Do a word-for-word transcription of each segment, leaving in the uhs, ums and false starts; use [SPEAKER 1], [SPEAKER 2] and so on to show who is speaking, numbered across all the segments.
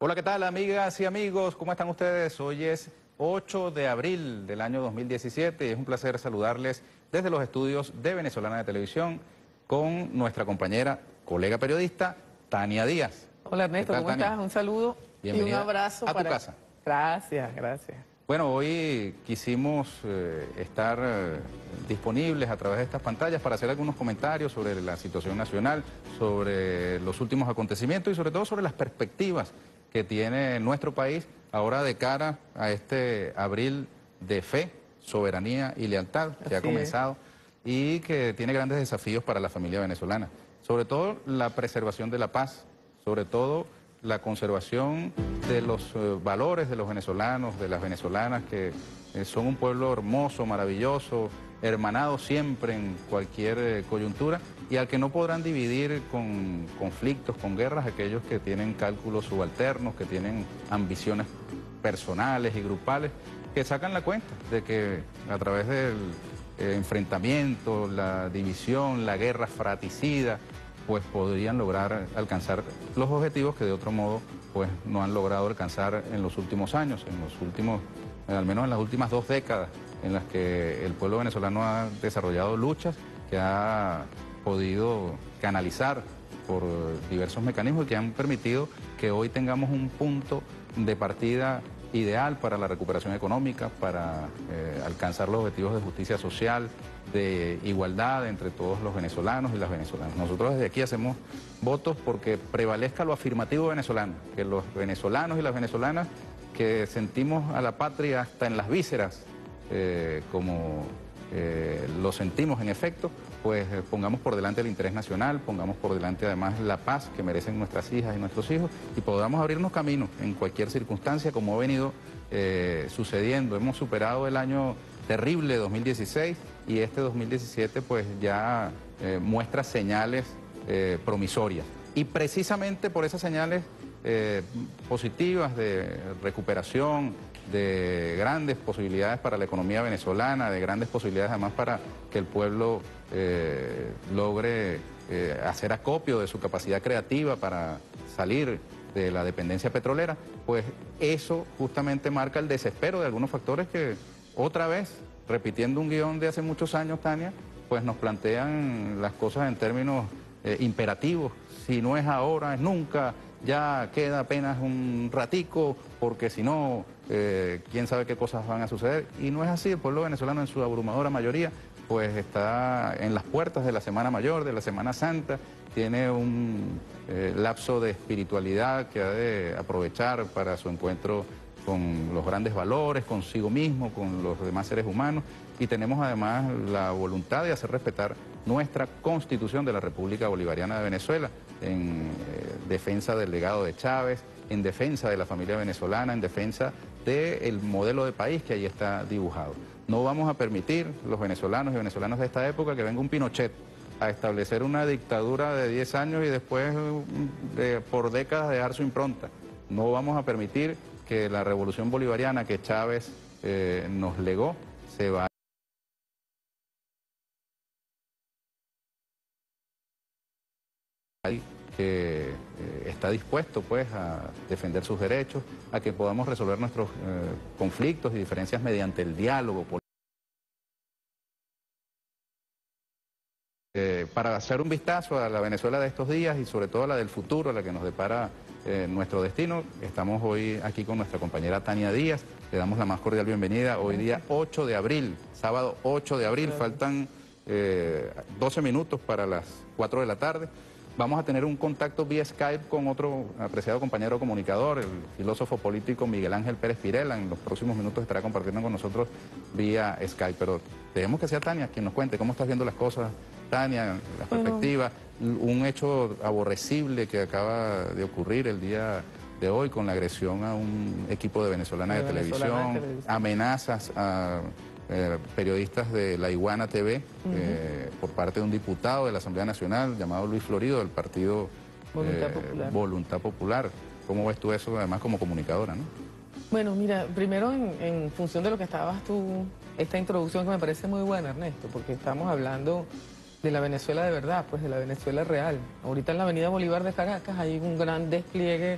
[SPEAKER 1] Hola, ¿qué tal, amigas y amigos? ¿Cómo están ustedes? Hoy es ocho de abril del año dos mil diecisiete y es un placer saludarles desde los estudios de Venezolana de Televisión con nuestra compañera, colega periodista, Tania Díaz.
[SPEAKER 2] Hola Ernesto,
[SPEAKER 1] tal,
[SPEAKER 2] ¿cómo
[SPEAKER 1] Tania?
[SPEAKER 2] estás? Un saludo
[SPEAKER 1] Bienvenida
[SPEAKER 2] y un abrazo
[SPEAKER 1] a
[SPEAKER 2] para...
[SPEAKER 1] tu casa.
[SPEAKER 2] Gracias, gracias.
[SPEAKER 1] Bueno, hoy quisimos eh, estar eh, disponibles a través de estas pantallas para hacer algunos comentarios sobre la situación nacional, sobre los últimos acontecimientos y sobre todo sobre las perspectivas que tiene nuestro país ahora de cara a este abril de fe, soberanía y lealtad que
[SPEAKER 2] Así
[SPEAKER 1] ha comenzado
[SPEAKER 2] es.
[SPEAKER 1] y que tiene grandes desafíos para la familia venezolana. Sobre todo la preservación de la paz, sobre todo la conservación de los eh, valores de los venezolanos, de las venezolanas, que eh, son un pueblo hermoso, maravilloso, hermanado siempre en cualquier eh, coyuntura y al que no podrán dividir con conflictos, con guerras, aquellos que tienen cálculos subalternos, que tienen ambiciones personales y grupales, que sacan la cuenta de que a través del eh, enfrentamiento, la división, la guerra fratricida, pues podrían lograr alcanzar los objetivos que de otro modo pues no han logrado alcanzar en los últimos años, en los últimos, al menos en las últimas dos décadas en las que el pueblo venezolano ha desarrollado luchas que ha podido canalizar por diversos mecanismos y que han permitido que hoy tengamos un punto de partida ideal para la recuperación económica, para eh, alcanzar los objetivos de justicia social, de igualdad entre todos los venezolanos y las venezolanas. Nosotros desde aquí hacemos votos porque prevalezca lo afirmativo venezolano, que los venezolanos y las venezolanas que sentimos a la patria hasta en las vísceras, eh, como eh, lo sentimos en efecto, pues eh, pongamos por delante el interés nacional, pongamos por delante además la paz que merecen nuestras hijas y nuestros hijos y podamos abrirnos caminos en cualquier circunstancia como ha venido eh, sucediendo. Hemos superado el año terrible dos mil dieciséis y este dos mil diecisiete pues ya eh, muestra señales eh, promisorias y precisamente por esas señales eh, positivas de recuperación, de grandes posibilidades para la economía venezolana, de grandes posibilidades además para que el pueblo eh, logre eh, hacer acopio de su capacidad creativa para salir de la dependencia petrolera, pues eso justamente marca el desespero de algunos factores que otra vez, repitiendo un guión de hace muchos años, Tania, pues nos plantean las cosas en términos eh, imperativos. Si no es ahora, es nunca, ya queda apenas un ratico, porque si no, eh, quién sabe qué cosas van a suceder. Y no es así, el pueblo venezolano en su abrumadora mayoría, pues está en las puertas de la Semana Mayor, de la Semana Santa, tiene un eh, lapso de espiritualidad que ha de aprovechar para su encuentro con los grandes valores, consigo mismo, con los demás seres humanos, y tenemos además la voluntad de hacer respetar nuestra Constitución de la República Bolivariana de Venezuela, en eh, defensa del legado de Chávez, en defensa de la familia venezolana, en defensa del modelo de país que ahí está dibujado. No vamos a permitir, los venezolanos y venezolanas de esta época, que venga un Pinochet a establecer una dictadura de diez años y después de, por décadas dejar su impronta. No vamos a permitir que la revolución bolivariana que Chávez eh, nos legó se vaya. Que eh, está dispuesto pues a defender sus derechos, a que podamos resolver nuestros eh, conflictos y diferencias mediante el diálogo. Eh, para hacer un vistazo a la Venezuela de estos días y sobre todo a la del futuro, a la que nos depara eh, nuestro destino, estamos hoy aquí con nuestra compañera Tania Díaz, le damos la más cordial bienvenida, hoy día ocho de abril, sábado ocho de abril, faltan eh, doce minutos para las cuatro de la tarde. Vamos a tener un contacto vía Skype con otro apreciado compañero comunicador, el filósofo político Miguel Ángel Pérez Pirela. En los próximos minutos estará compartiendo con nosotros vía Skype. Pero dejemos que sea Tania quien nos cuente cómo estás viendo las cosas, Tania, las perspectivas. Un hecho aborrecible que acaba de ocurrir el día de hoy con la agresión a un equipo de Venezolana de, de, televisión, Venezolana de televisión, amenazas a Eh, periodistas de La Iguana T V, uh-huh. eh, por parte de un diputado de la Asamblea Nacional llamado Luis Florido, del partido
[SPEAKER 2] Voluntad,
[SPEAKER 1] eh,
[SPEAKER 2] Popular.
[SPEAKER 1] Voluntad Popular. ¿Cómo ves tú eso, además, como comunicadora, no?
[SPEAKER 2] Bueno, mira, primero en, en función de lo que estabas tú, esta introducción que me parece muy buena, Ernesto, porque estamos hablando de la Venezuela de verdad, pues de la Venezuela real. Ahorita en la Avenida Bolívar de Caracas hay un gran despliegue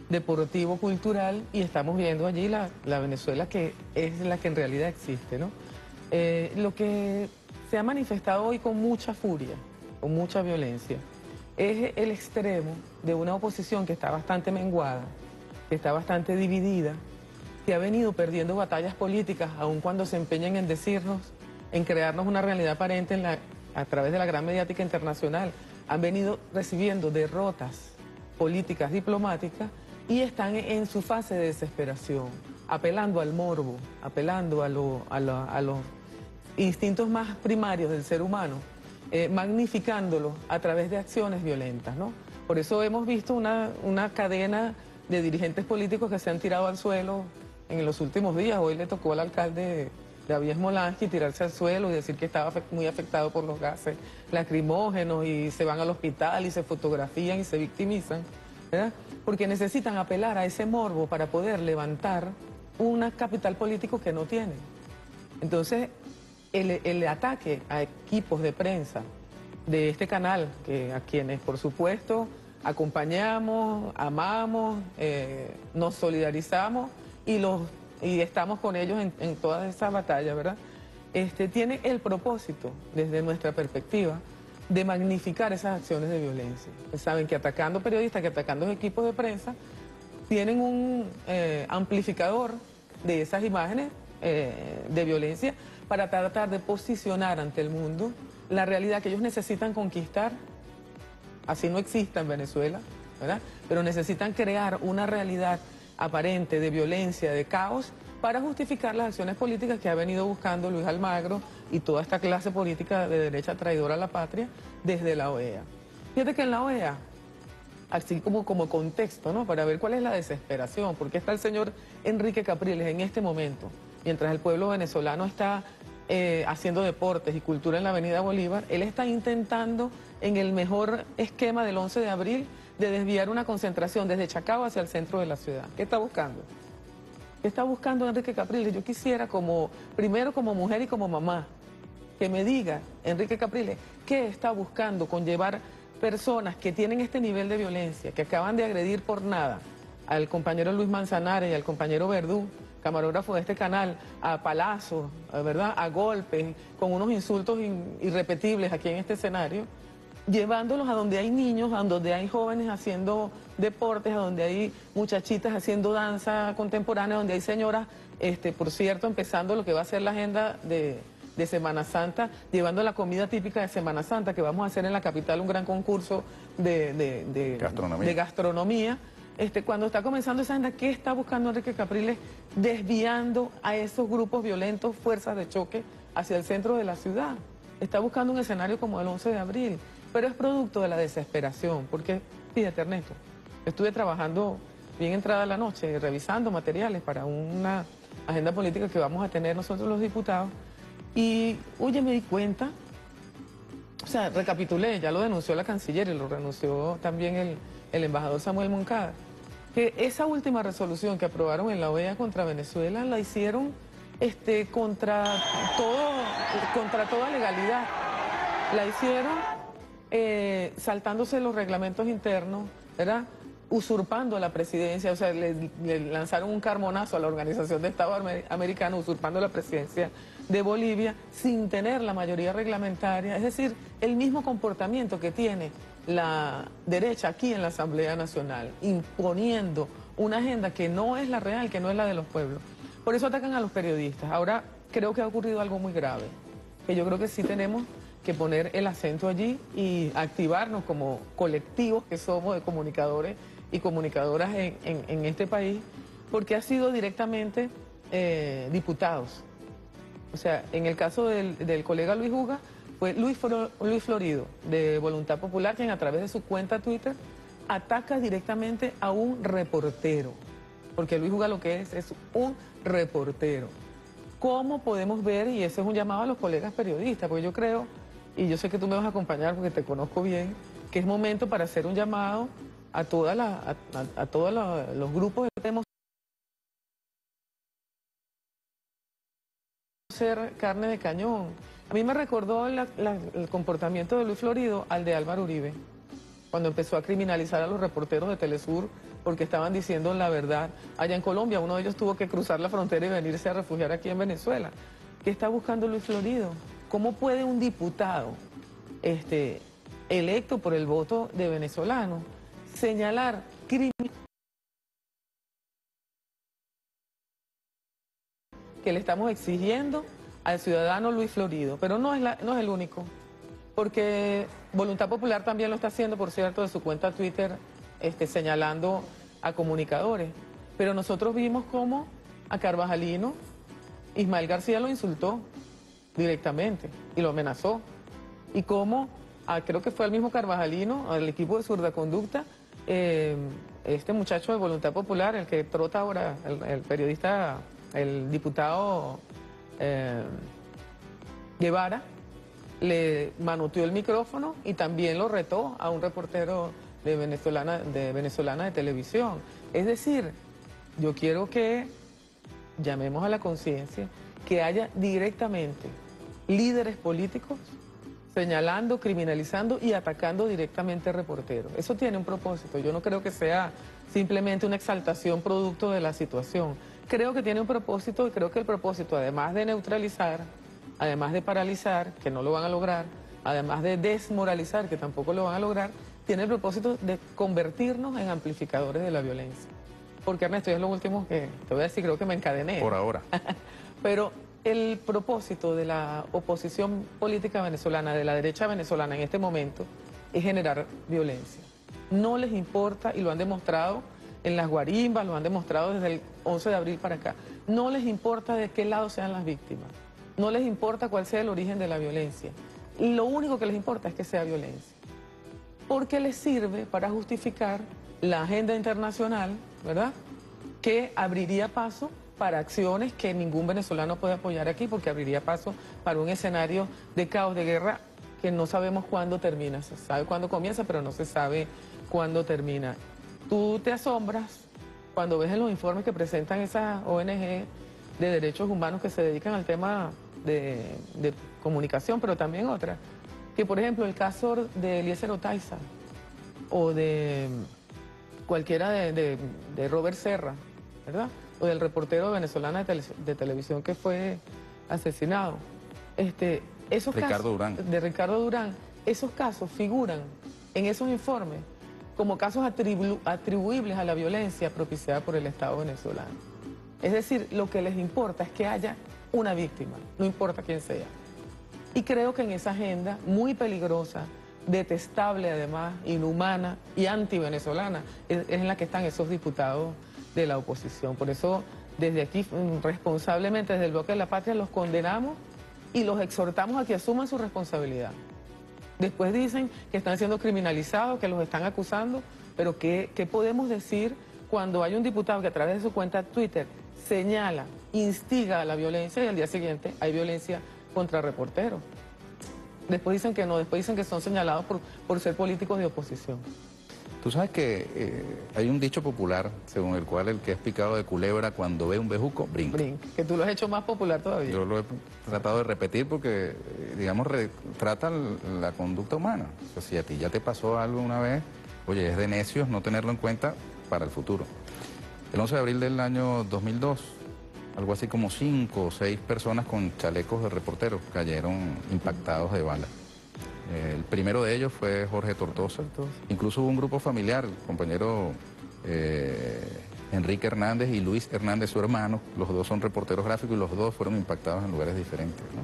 [SPEAKER 2] deportivo, cultural, y estamos viendo allí la, la Venezuela que es la que en realidad existe, ¿no? Eh, lo que se ha manifestado hoy con mucha furia, con mucha violencia, es el extremo de una oposición que está bastante menguada, que está bastante dividida, que ha venido perdiendo batallas políticas, aun cuando se empeñan en decirnos, en crearnos una realidad aparente en la, a través de la gran mediática internacional. Han venido recibiendo derrotas políticas, diplomáticas, y están en su fase de desesperación, apelando al morbo, apelando a, lo, a, lo, a los instintos más primarios del ser humano, eh, magnificándolos a través de acciones violentas, ¿no? Por eso hemos visto una, una cadena de dirigentes políticos que se han tirado al suelo en los últimos días. Hoy le tocó al alcalde David Smolansky tirarse al suelo y decir que estaba muy afectado por los gases lacrimógenos, y se van al hospital y se fotografían y se victimizan, ¿verdad? Porque necesitan apelar a ese morbo para poder levantar un capital político que no tienen. Entonces, el, el ataque a equipos de prensa de este canal, que a quienes por supuesto acompañamos, amamos, eh, nos solidarizamos y, los, y estamos con ellos en, en todas esas batallas, ¿verdad? Este, tiene el propósito, desde nuestra perspectiva, de magnificar esas acciones de violencia. Pues saben que atacando periodistas, que atacando equipos de prensa, tienen un eh, amplificador de esas imágenes eh, de violencia para tratar de posicionar ante el mundo la realidad que ellos necesitan conquistar. Así no exista en Venezuela, ¿verdad? Pero necesitan crear una realidad aparente de violencia, de caos, para justificar las acciones políticas que ha venido buscando Luis Almagro y toda esta clase política de derecha traidora a la patria desde la O E A. Fíjate que en la O E A, así como, como contexto, ¿no? Para ver cuál es la desesperación, porque está el señor Enrique Capriles en este momento, mientras el pueblo venezolano está eh, haciendo deportes y cultura en la Avenida Bolívar, él está intentando, en el mejor esquema del once de abril, de desviar una concentración desde Chacao hacia el centro de la ciudad. ¿Qué está buscando? ¿Qué está buscando Enrique Capriles? Yo quisiera, como primero como mujer y como mamá, que me diga, Enrique Capriles, ¿qué está buscando con llevar personas que tienen este nivel de violencia, que acaban de agredir por nada al compañero Luis Manzanares y al compañero Verdú, camarógrafo de este canal, a palazos, ¿verdad?, a golpes, con unos insultos in, irrepetibles aquí en este escenario, llevándolos a donde hay niños, a donde hay jóvenes haciendo deportes, a donde hay muchachitas haciendo danza contemporánea, donde hay señoras, este, por cierto, empezando lo que va a ser la agenda de, de Semana Santa, llevando la comida típica de Semana Santa, que vamos a hacer en la capital un gran concurso de, de, de gastronomía. De gastronomía. Este, cuando está comenzando esa agenda, ¿qué está buscando Enrique Capriles? Desviando a esos grupos violentos, fuerzas de choque, hacia el centro de la ciudad. Está buscando un escenario como el once de abril, pero es producto de la desesperación, porque, fíjate, Ernesto, estuve trabajando bien entrada la noche, revisando materiales para una agenda política que vamos a tener nosotros los diputados, y, oye, me di cuenta, o sea, recapitulé, ya lo denunció la canciller y lo renunció también el, el embajador Samuel Moncada, que esa última resolución que aprobaron en la O E A contra Venezuela la hicieron este, contra, todo, contra toda legalidad. La hicieron eh, saltándose los reglamentos internos, ¿verdad?, usurpando la presidencia, o sea, le, le lanzaron un carmonazo a la Organización de Estados Americanos, usurpando la presidencia de Bolivia sin tener la mayoría reglamentaria, es decir, el mismo comportamiento que tiene la derecha aquí en la Asamblea Nacional, imponiendo una agenda que no es la real, que no es la de los pueblos. Por eso atacan a los periodistas. Ahora creo que ha ocurrido algo muy grave, que yo creo que sí tenemos que poner el acento allí y activarnos como colectivos que somos de comunicadores y comunicadoras en, en, en este país, porque ha sido directamente eh, diputados. O sea, en el caso del, del colega Luis Uga, fue Luis, Luis Florido, de Voluntad Popular, quien a través de su cuenta Twitter ataca directamente a un reportero, porque Luis Uga lo que es es un reportero. ¿Cómo podemos ver, y ese es un llamado a los colegas periodistas, porque yo creo, y yo sé que tú me vas a acompañar porque te conozco bien, que es momento para hacer un llamado a, toda la, a, a, a todos la, los grupos que tenemos ser carne de cañón. A mí me recordó la, la, el comportamiento de Luis Florido al de Álvaro Uribe, cuando empezó a criminalizar a los reporteros de Telesur porque estaban diciendo la verdad allá en Colombia. Uno de ellos tuvo que cruzar la frontera y venirse a refugiar aquí en Venezuela. ¿Qué está buscando Luis Florido? ¿Cómo puede un diputado este, electo por el voto de venezolanos señalar crímenes que le estamos exigiendo al ciudadano Luis Florido? Pero no es, la, no es el único, porque Voluntad Popular también lo está haciendo, por cierto, de su cuenta Twitter, este, señalando a comunicadores. Pero nosotros vimos cómo a Carvajalino Ismael García lo insultó directamente y lo amenazó. Y cómo, a, creo que fue al mismo Carvajalino, al equipo de Zurda Conducta, eh, este muchacho de Voluntad Popular, el que trota ahora, el, el periodista, el diputado eh, Guevara, le manoteó el micrófono y también lo retó a un reportero de venezolana, de venezolana de televisión. Es decir, yo quiero que llamemos a la conciencia, que haya directamente líderes políticos señalando, criminalizando y atacando directamente reporteros. Eso tiene un propósito. Yo no creo que sea simplemente una exaltación producto de la situación. Creo que tiene un propósito y creo que el propósito, además de neutralizar, además de paralizar, que no lo van a lograr, además de desmoralizar, que tampoco lo van a lograr, tiene el propósito de convertirnos en amplificadores de la violencia. Porque, Ernesto, es lo último que te voy a decir, creo que me encadené.
[SPEAKER 1] Por ahora.
[SPEAKER 2] Pero el propósito de la oposición política venezolana, de la derecha venezolana en este momento, es generar violencia. No les importa, y lo han demostrado en las guarimbas, lo han demostrado desde el once de abril para acá, no les importa de qué lado sean las víctimas, no les importa cuál sea el origen de la violencia. Lo único que les importa es que sea violencia. Porque les sirve para justificar la agenda internacional, ¿verdad?, que abriría paso para acciones que ningún venezolano puede apoyar aquí, porque abriría paso para un escenario de caos, de guerra, que no sabemos cuándo termina. Se sabe cuándo comienza, pero no se sabe cuándo termina. Tú te asombras cuando ves en los informes que presentan esas O N G de derechos humanos que se dedican al tema de, de comunicación, pero también otras, que por ejemplo el caso de Eliezer Otaiza o de cualquiera de, de, de Robert Serra, ¿verdad?, o del reportero venezolano de, tele, de televisión que fue asesinado. Este, esos
[SPEAKER 1] Ricardo
[SPEAKER 2] casos,
[SPEAKER 1] Durán.
[SPEAKER 2] De Ricardo Durán. Esos casos figuran en esos informes como casos atribu atribuibles a la violencia propiciada por el Estado venezolano. Es decir, lo que les importa es que haya una víctima, no importa quién sea. Y creo que en esa agenda muy peligrosa, detestable además, inhumana y anti-venezolana, es, es en la que están esos diputados de la oposición. Por eso, desde aquí, responsablemente, desde el Bloque de la Patria, los condenamos y los exhortamos a que asuman su responsabilidad. Después dicen que están siendo criminalizados, que los están acusando, pero ¿qué, qué podemos decir cuando hay un diputado que a través de su cuenta Twitter señala, instiga a la violencia y al día siguiente hay violencia contra reporteros? Después dicen que no, después dicen que son señalados por, por ser políticos de oposición.
[SPEAKER 1] Tú sabes que eh, hay un dicho popular según el cual el que es picado de culebra cuando ve un bejuco brinca.
[SPEAKER 2] Brinca, que tú lo has hecho más popular todavía.
[SPEAKER 1] Yo lo he tratado de repetir porque, eh, digamos, retrata la conducta humana. O sea, si a ti ya te pasó algo una vez, oye, es de necios no tenerlo en cuenta para el futuro. El once de abril del año dos mil dos, algo así como cinco o seis personas con chalecos de reporteros cayeron impactados de bala. El primero de ellos fue Jorge Tortosa. Incluso hubo un grupo familiar, el compañero eh, Enrique Hernández y Luis Hernández, su hermano. Los dos son reporteros gráficos y los dos fueron impactados en lugares diferentes, ¿no?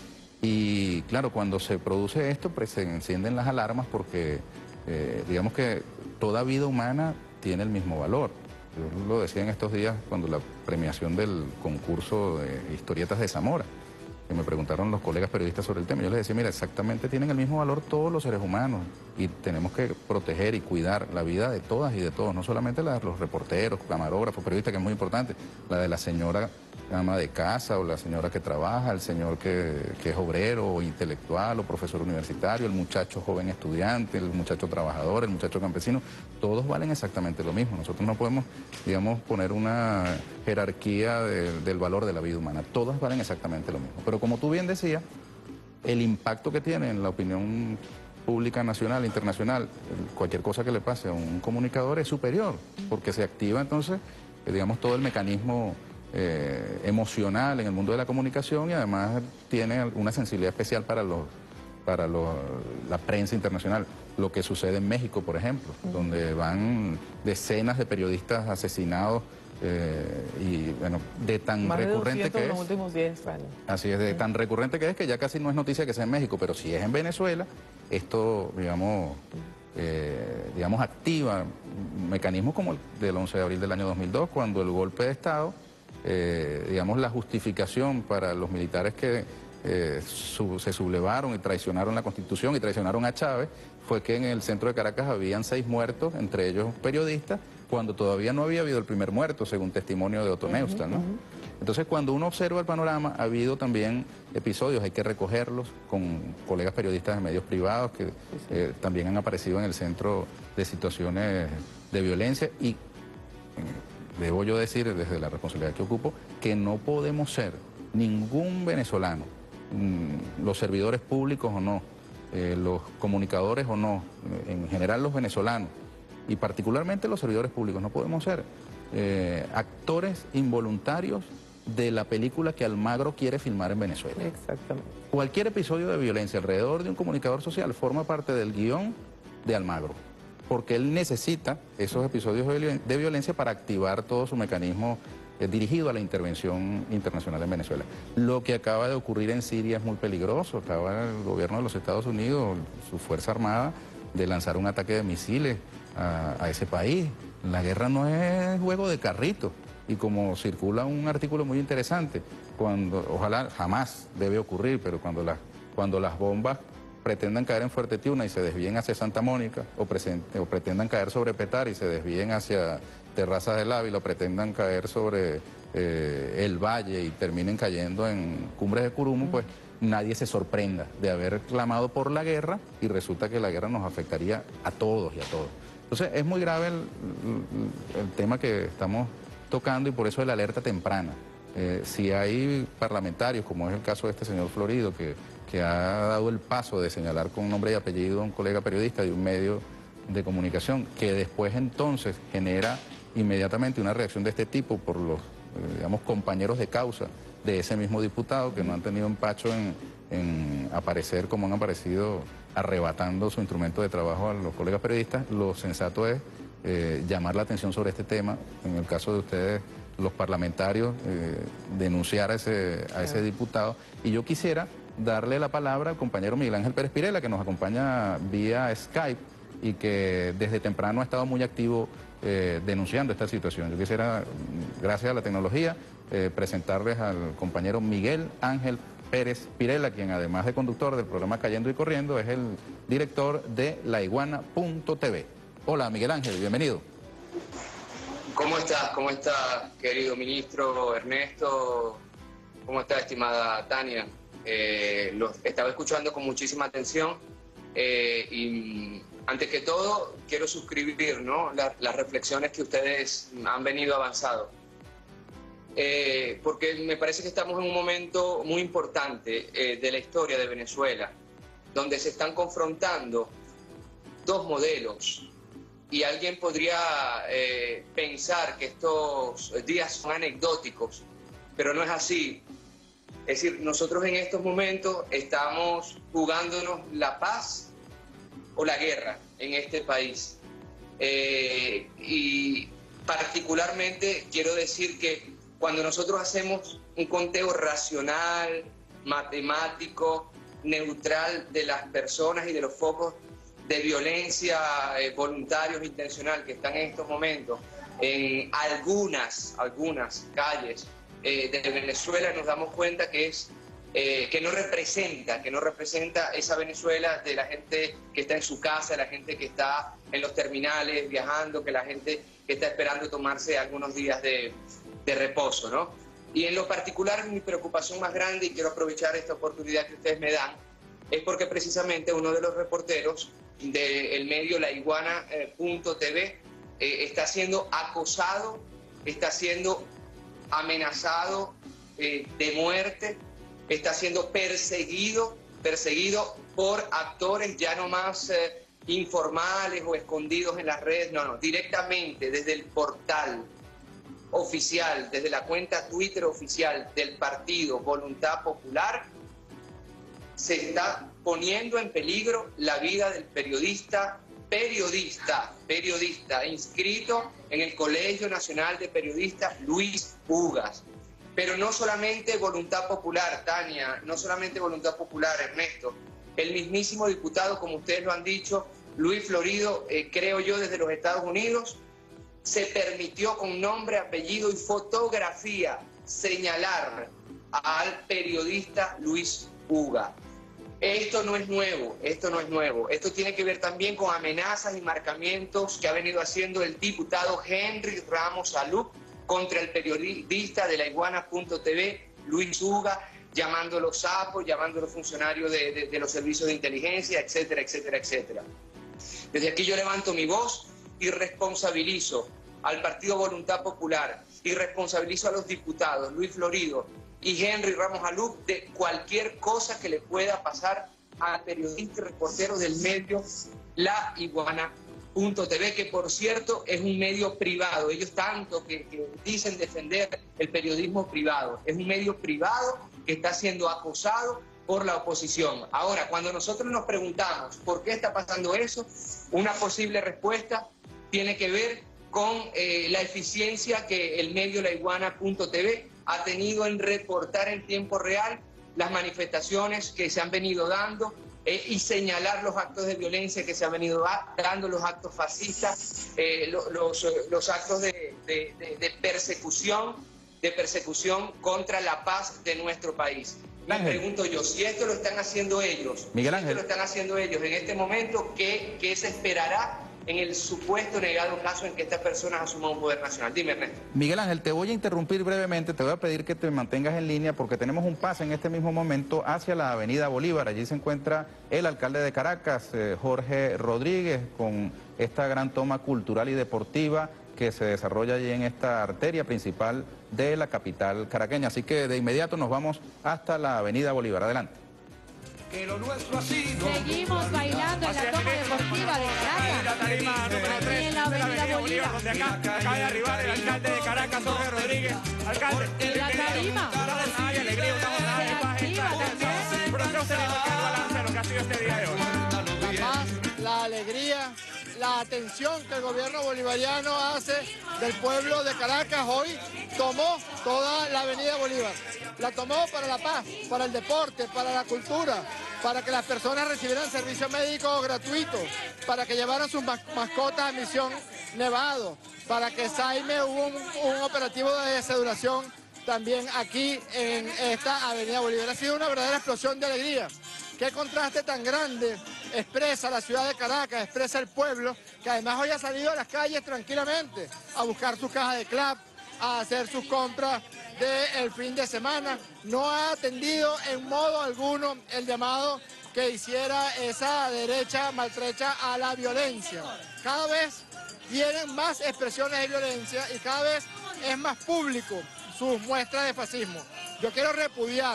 [SPEAKER 1] Y claro, cuando se produce esto, pues se encienden las alarmas porque, eh, digamos que toda vida humana tiene el mismo valor. Yo lo decía en estos días cuando la premiación del concurso de historietas de Zamora, que me preguntaron los colegas periodistas sobre el tema. Yo les decía, mira, exactamente tienen el mismo valor todos los seres humanos y tenemos que proteger y cuidar la vida de todas y de todos, no solamente la de los reporteros, camarógrafos, periodistas, que es muy importante, la de la señora ama de casa o la señora que trabaja, el señor que, que es obrero o intelectual o profesor universitario, el muchacho joven estudiante, el muchacho trabajador, el muchacho campesino, todos valen exactamente lo mismo. Nosotros no podemos, digamos, poner una jerarquía de, del valor de la vida humana. Todas valen exactamente lo mismo. Pero como tú bien decías, el impacto que tiene en la opinión pública nacional, internacional, cualquier cosa que le pase a un comunicador es superior, porque se activa entonces, eh, digamos, todo el mecanismo eh, emocional en el mundo de la comunicación y además tiene una sensibilidad especial para los para los, la prensa internacional. Lo que sucede en México, por ejemplo, uh-huh. donde van decenas de periodistas asesinados eh, y, bueno, de tan
[SPEAKER 2] Más
[SPEAKER 1] recurrente
[SPEAKER 2] de
[SPEAKER 1] que es.
[SPEAKER 2] En los últimos diez años.
[SPEAKER 1] Así es, de uh-huh. tan recurrente que es que ya casi no es noticia que sea en México, pero si es en Venezuela, esto, digamos, eh, digamos activa mecanismos como el del once de abril del año dos mil dos, cuando el golpe de Estado, eh, digamos, la justificación para los militares que Eh, su, se sublevaron y traicionaron la Constitución y traicionaron a Chávez, fue que en el centro de Caracas habían seis muertos, entre ellos periodistas, cuando todavía no había habido el primer muerto, según testimonio de Otto uh-huh, Neustadt, ¿no? Uh-huh. Entonces, cuando uno observa el panorama, ha habido también episodios, hay que recogerlos con colegas periodistas de medios privados que eh, también han aparecido en el centro de situaciones de violencia y eh, debo yo decir, desde la responsabilidad que ocupo, que no podemos ser ningún venezolano, los servidores públicos o no, eh, los comunicadores o no, en general los venezolanos y particularmente los servidores públicos, no podemos ser eh, actores involuntarios de la película que Almagro quiere filmar en Venezuela.
[SPEAKER 2] Exactamente.
[SPEAKER 1] Cualquier episodio de violencia alrededor de un comunicador social forma parte del guión de Almagro, porque él necesita esos episodios de violencia para activar todo su mecanismo dirigido a la intervención internacional en Venezuela. Lo que acaba de ocurrir en Siria es muy peligroso. Acaba el gobierno de los Estados Unidos, su Fuerza Armada, de lanzar un ataque de misiles a, a ese país. La guerra no es juego de carrito. Y como circula un artículo muy interesante, cuando, ojalá jamás debe ocurrir, pero cuando, la, cuando las bombas pretendan caer en Fuerte Tiuna y se desvíen hacia Santa Mónica, o, presente, o pretendan caer sobre Petare y se desvíen hacia Terrazas del Ávila, o pretendan caer sobre eh, el Valle y terminen cayendo en Cumbres de Curumo, pues nadie se sorprenda de haber clamado por la guerra y resulta que la guerra nos afectaría a todos y a todos. Entonces es muy grave el, el, el tema que estamos tocando y por eso la alerta temprana. Eh, si hay parlamentarios, como es el caso de este señor Florido, que, que ha dado el paso de señalar con nombre y apellido a un colega periodista de un medio de comunicación, que después entonces genera inmediatamente una reacción de este tipo por los, eh, digamos, compañeros de causa de ese mismo diputado, que no han tenido empacho en, en aparecer como han aparecido arrebatando su instrumento de trabajo a los colegas periodistas, lo sensato es eh, llamar la atención sobre este tema, en el caso de ustedes, los parlamentarios, eh, denunciar a ese, a ese diputado. Y yo quisiera darle la palabra al compañero Miguel Ángel Pérez Pirela, que nos acompaña vía Skype y que desde temprano ha estado muy activo eh, denunciando esta situación. Yo quisiera, gracias a la tecnología, eh, presentarles al compañero Miguel Ángel Pérez Pirela, quien además de conductor del programa Cayendo y Corriendo, es el director de la iguana punto t v. Hola, Miguel Ángel, bienvenido.
[SPEAKER 3] ¿Cómo estás? ¿Cómo estás, querido ministro Ernesto? ¿Cómo está, estimada Tania? Eh, los estaba escuchando con muchísima atención eh, y antes que todo quiero suscribir, ¿no?, la, las reflexiones que ustedes han venido avanzando. Eh, porque me parece que estamos en un momento muy importante eh, de la historia de Venezuela, donde se están confrontando dos modelos. Y alguien podría eh, pensar que estos días son anecdóticos, pero no es así. Es decir, nosotros en estos momentos estamos jugándonos la paz o la guerra en este país. Eh, y particularmente quiero decir que cuando nosotros hacemos un conteo racional, matemático, neutral de las personas y de los focos de violencia eh, voluntarios, intencional, que están en estos momentos en algunas, algunas calles eh, de Venezuela, nos damos cuenta que, es, eh, que no representa, que no representa esa Venezuela de la gente que está en su casa, de la gente que está en los terminales viajando, que la gente que está esperando tomarse algunos días de, de reposo, ¿no? Y en lo particular, mi preocupación más grande, y quiero aprovechar esta oportunidad que ustedes me dan, es porque precisamente uno de los reporteros del medio la iguana punto t v eh, está siendo acosado, está siendo amenazado eh, de muerte, está siendo perseguido perseguido por actores ya no más eh, informales o escondidos en las redes, no, no, directamente desde el portal oficial, desde la cuenta Twitter oficial del partido Voluntad Popular, se está poniendo en peligro la vida del periodista, periodista, periodista inscrito en el Colegio Nacional de Periodistas Luis Ugas. Pero no solamente Voluntad Popular, Tania, no solamente Voluntad Popular, Ernesto, el mismísimo diputado, como ustedes lo han dicho, Luis Florido, eh, creo yo, desde los Estados Unidos, se permitió con nombre, apellido y fotografía señalar al periodista Luis Ugas. Esto no es nuevo, esto no es nuevo. Esto tiene que ver también con amenazas y marcamientos que ha venido haciendo el diputado Henry Ramos Alup contra el periodista de la iguana punto t v, Luis Ugas, llamándolo sapo, llamándolo funcionario de, de, de los servicios de inteligencia, etcétera, etcétera, etcétera. Desde aquí yo levanto mi voz y responsabilizo al Partido Voluntad Popular y responsabilizo a los diputados Luis Florido y Henry Ramos Alup de cualquier cosa que le pueda pasar al periodista y reportero del medio La Iguana punto t v, que por cierto es un medio privado. Ellos tanto que, que dicen defender el periodismo privado. Es un medio privado que está siendo acosado por la oposición. Ahora, cuando nosotros nos preguntamos por qué está pasando eso, una posible respuesta tiene que ver con eh, la eficiencia que el medio La Iguana punto t v ha tenido en reportar en tiempo real las manifestaciones que se han venido dando eh, y señalar los actos de violencia que se han venido dando, los actos fascistas, eh, los, los, los actos de, de, de, de persecución, de persecución contra la paz de nuestro país. Me pregunto yo, si esto lo están haciendo ellos,
[SPEAKER 1] Miguel
[SPEAKER 3] si
[SPEAKER 1] Ángel.
[SPEAKER 3] esto lo están haciendo ellos en este momento, ¿qué, qué se esperará en el supuesto negado caso en que estas personas asuman un poder nacional? Dime, Ernesto.
[SPEAKER 1] Miguel Ángel, te voy a interrumpir brevemente, te voy a pedir que te mantengas en línea porque tenemos un pase en este mismo momento hacia la avenida Bolívar. Allí se encuentra el alcalde de Caracas, eh, Jorge Rodríguez, con esta gran toma cultural y deportiva que se desarrolla allí en esta arteria principal de la capital caraqueña. Así que de inmediato nos vamos hasta la avenida Bolívar. Adelante.
[SPEAKER 4] Que lo nuestro ha sido.
[SPEAKER 5] Seguimos bailando en la toma deportiva de Caracas.
[SPEAKER 4] La tarima número
[SPEAKER 5] Aquí
[SPEAKER 4] tres
[SPEAKER 5] en la
[SPEAKER 4] de la
[SPEAKER 5] avenida Bolívar.
[SPEAKER 4] donde acá acaba de arribar el alcalde de Caracas, Jorge Rodríguez. Alcalde.
[SPEAKER 5] En la tarima.
[SPEAKER 4] Una jornada de alegría, una jornada de paz.
[SPEAKER 5] Se activa también.
[SPEAKER 4] Pero usted tiene que dar balance de lo que ha sido este día de hoy.
[SPEAKER 6] La paz, la alegría, la atención que el gobierno bolivariano hace del pueblo de Caracas hoy tomó toda la avenida Bolívar. La tomó para la paz, para el deporte, para la cultura, para que las personas recibieran servicios médicos gratuitos, para que llevaran sus mascotas a Misión Nevado, para que Saime hubo un, un operativo de cedulación también aquí en esta avenida Bolívar. Ha sido una verdadera explosión de alegría. Qué contraste tan grande expresa la ciudad de Caracas, expresa el pueblo, que además hoy ha salido a las calles tranquilamente a buscar su caja de clap, a hacer sus compras del fin de semana. No ha atendido en modo alguno el llamado que hiciera esa derecha maltrecha a la violencia. Cada vez vienen más expresiones de violencia y cada vez es más público sus muestras de fascismo. Yo quiero repudiar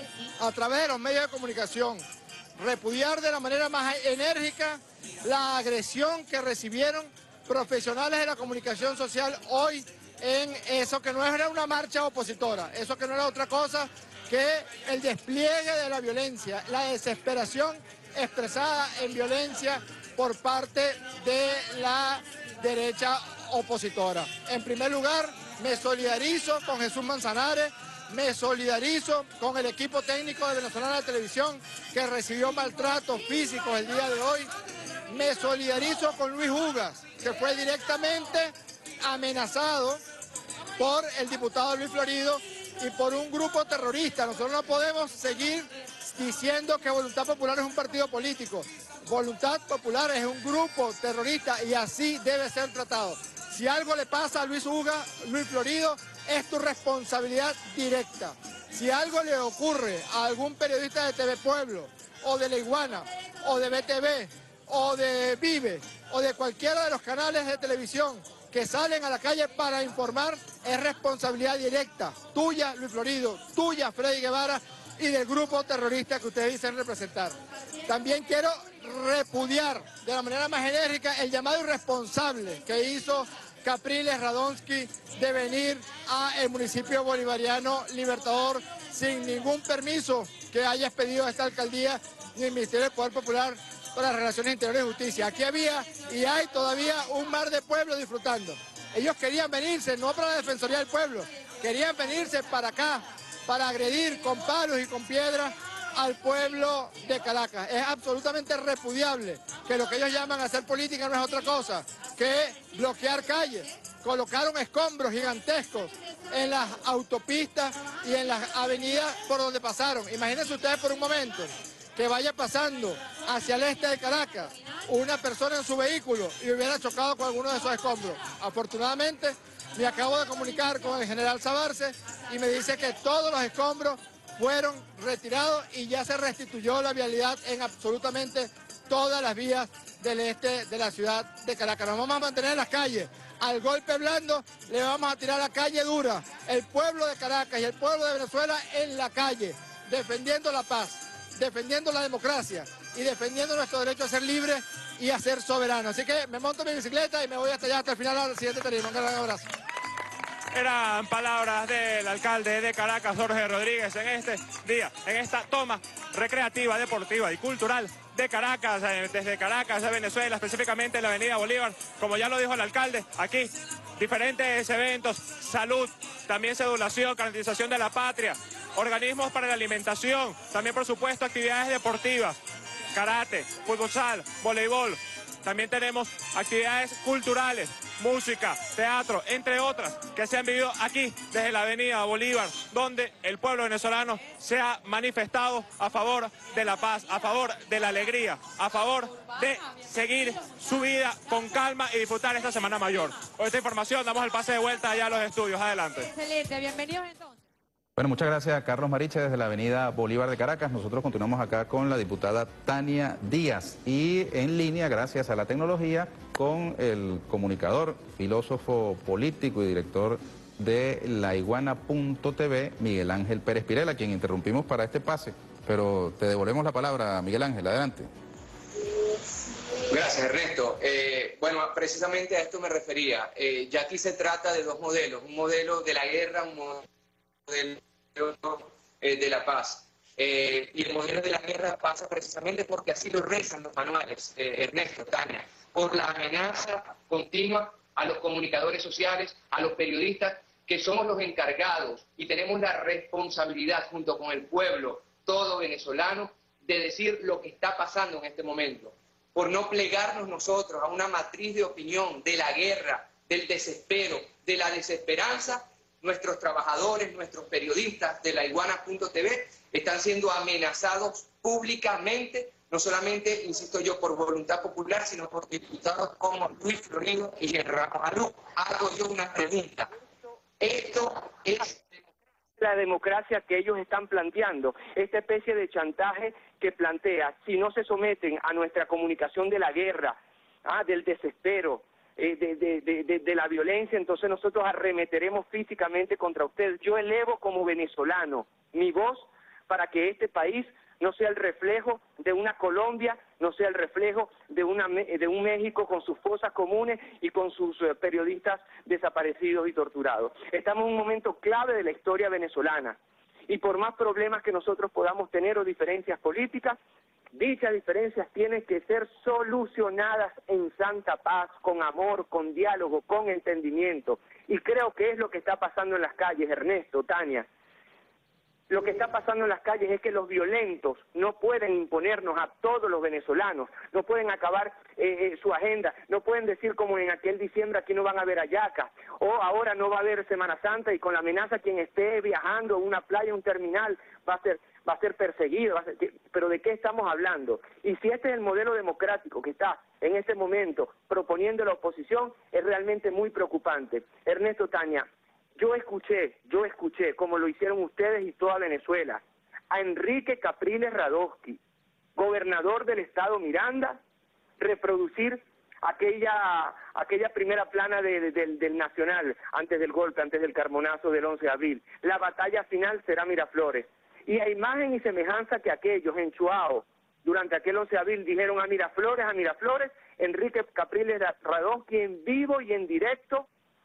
[SPEAKER 6] a través de los medios de comunicación, repudiar de la manera más enérgica la agresión que recibieron profesionales de la comunicación social hoy en eso que no era una marcha opositora, eso que no era otra cosa que el despliegue de la violencia, la desesperación expresada en violencia por parte de la derecha opositora. En primer lugar, me solidarizo con Jesús Manzanares, me solidarizo con el equipo técnico de Venezolana de Televisión que recibió maltratos físicos el día de hoy. Me solidarizo con Luis Ugas, que fue directamente amenazado por el diputado Luis Florido y por un grupo terrorista. Nosotros no podemos seguir diciendo que Voluntad Popular es un partido político. Voluntad Popular es un grupo terrorista y así debe ser tratado. Si algo le pasa a Luis Ugas, Luis Florido, es tu responsabilidad directa. Si algo le ocurre a algún periodista de T V Pueblo, o de La Iguana, o de B T V, o de Vive, o de cualquiera de los canales de televisión que salen a la calle para informar, es responsabilidad directa tuya, Luis Florido, tuya, Freddy Guevara, y del grupo terrorista que ustedes dicen representar. También quiero repudiar de la manera más enérgica el llamado irresponsable que hizo Capriles Radonsky de venir al municipio bolivariano Libertador sin ningún permiso que haya expedido esta alcaldía ni el Ministerio del Poder Popular para las Relaciones Interiores y Justicia. Aquí había y hay todavía un mar de pueblo disfrutando. Ellos querían venirse, no para la Defensoría del Pueblo, querían venirse para acá, para agredir con palos y con piedras al pueblo de Caracas. Es absolutamente repudiable que lo que ellos llaman hacer política no es otra cosa que bloquear calles. Colocaron escombros gigantescos en las autopistas y en las avenidas por donde pasaron. Imagínense ustedes por un momento que vaya pasando hacia el este de Caracas una persona en su vehículo y hubiera chocado con alguno de esos escombros. Afortunadamente, me acabo de comunicar con el general Sabarce y me dice que todos los escombros fueron retirados y ya se restituyó la vialidad en absolutamente todas las vías del este de la ciudad de Caracas. Nos vamos a mantener en las calles. Al golpe blando le vamos a tirar la calle dura. El pueblo de Caracas y el pueblo de Venezuela en la calle, defendiendo la paz, defendiendo la democracia y defendiendo nuestro derecho a ser libres y a ser soberanos. Así que me monto en mi bicicleta y me voy hasta allá, hasta el final, al siguiente tarima. Un gran abrazo.
[SPEAKER 4] Eran palabras del alcalde de Caracas, Jorge Rodríguez, en este día, en esta toma recreativa, deportiva y cultural de Caracas, desde Caracas a Venezuela, específicamente en la avenida Bolívar. Como ya lo dijo el alcalde, aquí diferentes eventos, salud, también sedulación, garantización de la patria, organismos para la alimentación, también por supuesto actividades deportivas, karate, futsal, voleibol. También tenemos actividades culturales, música, teatro, entre otras, que se han vivido aquí desde la avenida Bolívar, donde el pueblo venezolano se ha manifestado a favor de la paz, a favor de la alegría, a favor de seguir su vida con calma y disfrutar esta Semana Mayor. Con esta información damos el pase de vuelta allá a los estudios. Adelante.
[SPEAKER 5] Excelente, bienvenidos entonces.
[SPEAKER 1] Bueno, muchas gracias a Carlos Mariche desde la avenida Bolívar de Caracas. Nosotros continuamos acá con la diputada Tania Díaz y en línea, gracias a la tecnología, con el comunicador, filósofo político y director de la iguana punto t v, Miguel Ángel Pérez Pirela, quien interrumpimos para este pase. Pero te devolvemos la palabra, Miguel Ángel, adelante.
[SPEAKER 3] Gracias, Ernesto. Eh, bueno, precisamente a esto me refería. Eh, ya aquí se trata de dos modelos, un modelo de la guerra, un modelo Eh, de la paz. Eh, y el modelo de la guerra pasa precisamente porque así lo rezan los manuales, eh, Ernesto, Tania, por la amenaza continua a los comunicadores sociales, a los periodistas, que somos los encargados y tenemos la responsabilidad junto con el pueblo, todo venezolano, de decir lo que está pasando en este momento. Por no plegarnos nosotros a una matriz de opinión de la guerra, del desespero, de la desesperanza, nuestros trabajadores, nuestros periodistas de la iguana punto t v están siendo amenazados públicamente, no solamente, insisto yo, por voluntad popular, sino por diputados como Luis Florido y Ramos Alú. Hago yo una pregunta. Esto es
[SPEAKER 7] la democracia que ellos están planteando, esta especie de chantaje que plantea, si no se someten a nuestra comunicación de la guerra, ah, del desespero, De, de, de, de, de la violencia, entonces nosotros arremeteremos físicamente contra ustedes. Yo elevo como venezolano mi voz para que este país no sea el reflejo de una Colombia, no sea el reflejo de, una, de un México con sus fosas comunes y con sus uh, periodistas desaparecidos y torturados. Estamos en un momento clave de la historia venezolana y por más problemas que nosotros podamos tener o diferencias políticas, dichas diferencias tienen que ser solucionadas en santa paz, con amor, con diálogo, con entendimiento. Y creo que es lo que está pasando en las calles, Ernesto, Tania. Lo que está pasando en las calles es que los violentos no pueden imponernos a todos los venezolanos, no pueden acabar eh, eh, su agenda, no pueden decir como en aquel diciembre aquí no van a haber hallacas, o ahora no va a haber Semana Santa y con la amenaza quien esté viajando a una playa, un terminal, va a ser va a ser perseguido, va a ser, pero ¿de qué estamos hablando? Y si este es el modelo democrático que está en este momento proponiendo la oposición, es realmente muy preocupante. Ernesto, Tania, yo escuché, yo escuché, como lo hicieron ustedes y toda Venezuela, a Enrique Capriles Radonsky, gobernador del estado Miranda, reproducir aquella aquella primera plana de, de, del, del Nacional, antes del golpe, antes del carbonazo del once de abril. La batalla final será Miraflores. Y a imagen y semejanza que aquellos en Chuao, durante aquel once de abril, dijeron a Miraflores, a Miraflores, Enrique Capriles Radonsky en vivo y en directo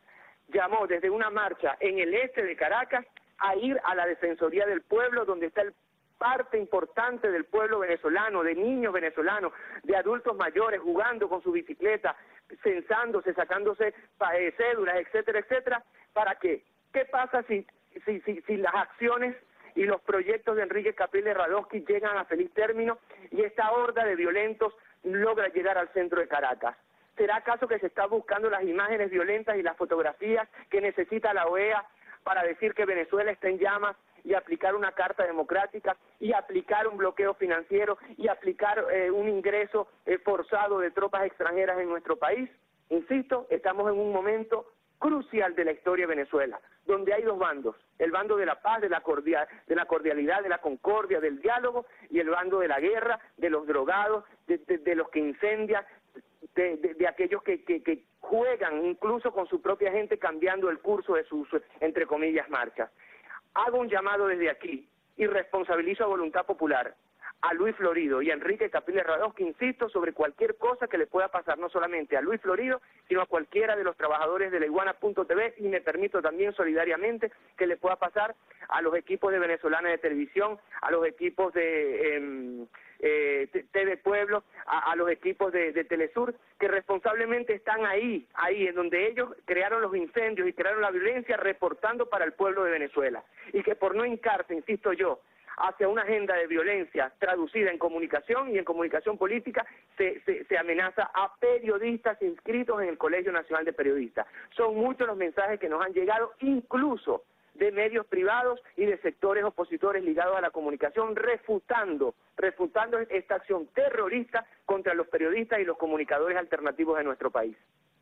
[SPEAKER 7] llamó desde una marcha en el este de Caracas a ir a la Defensoría del Pueblo, donde está el parte importante del pueblo venezolano, de niños venezolanos, de adultos mayores jugando con su bicicleta, censándose, sacándose eh, cédulas, etcétera, etcétera. ¿Para qué? ¿Qué pasa si, si, si, si las acciones y los proyectos de Enrique Capriles Radonsky llegan a feliz término y esta horda de violentos logra llegar al centro de Caracas? ¿Será acaso que se está buscando las imágenes violentas y las fotografías que necesita la O E A para decir que Venezuela está en llamas y aplicar una carta democrática y aplicar un bloqueo financiero y aplicar eh, un ingreso eh, forzado de tropas extranjeras en nuestro país? Insisto, estamos en un momento crucial de la historia de Venezuela, donde hay dos bandos, el bando de la paz, de la, cordial, de la cordialidad, de la concordia, del diálogo, y el bando de la guerra, de los drogados, de, de, de los que incendian, de, de, de aquellos que, que, que juegan incluso con su propia gente cambiando el curso de sus, entre comillas, marchas. Hago un llamado desde aquí y responsabilizo a Voluntad Popular, a Luis Florido y a Enrique Capriles Radonsky, insisto, sobre cualquier cosa que le pueda pasar no solamente a Luis Florido, sino a cualquiera de los trabajadores de la iguana punto t v, y me permito también solidariamente que le pueda pasar a los equipos de Venezolana de Televisión, a los equipos de eh, eh, T V Pueblo, a, a los equipos de, de Telesur, que responsablemente están ahí, ahí en donde ellos crearon los incendios y crearon la violencia, reportando para el pueblo de Venezuela, y que por no hincarse, insisto yo, hacia una agenda de violencia traducida en comunicación y en comunicación política, se, se, se amenaza a periodistas inscritos en el Colegio Nacional de Periodistas. Son muchos los mensajes que nos han llegado, incluso de medios privados y de sectores opositores ligados a la comunicación, refutando, refutando esta acción terrorista contra los periodistas y los comunicadores alternativos de nuestro país.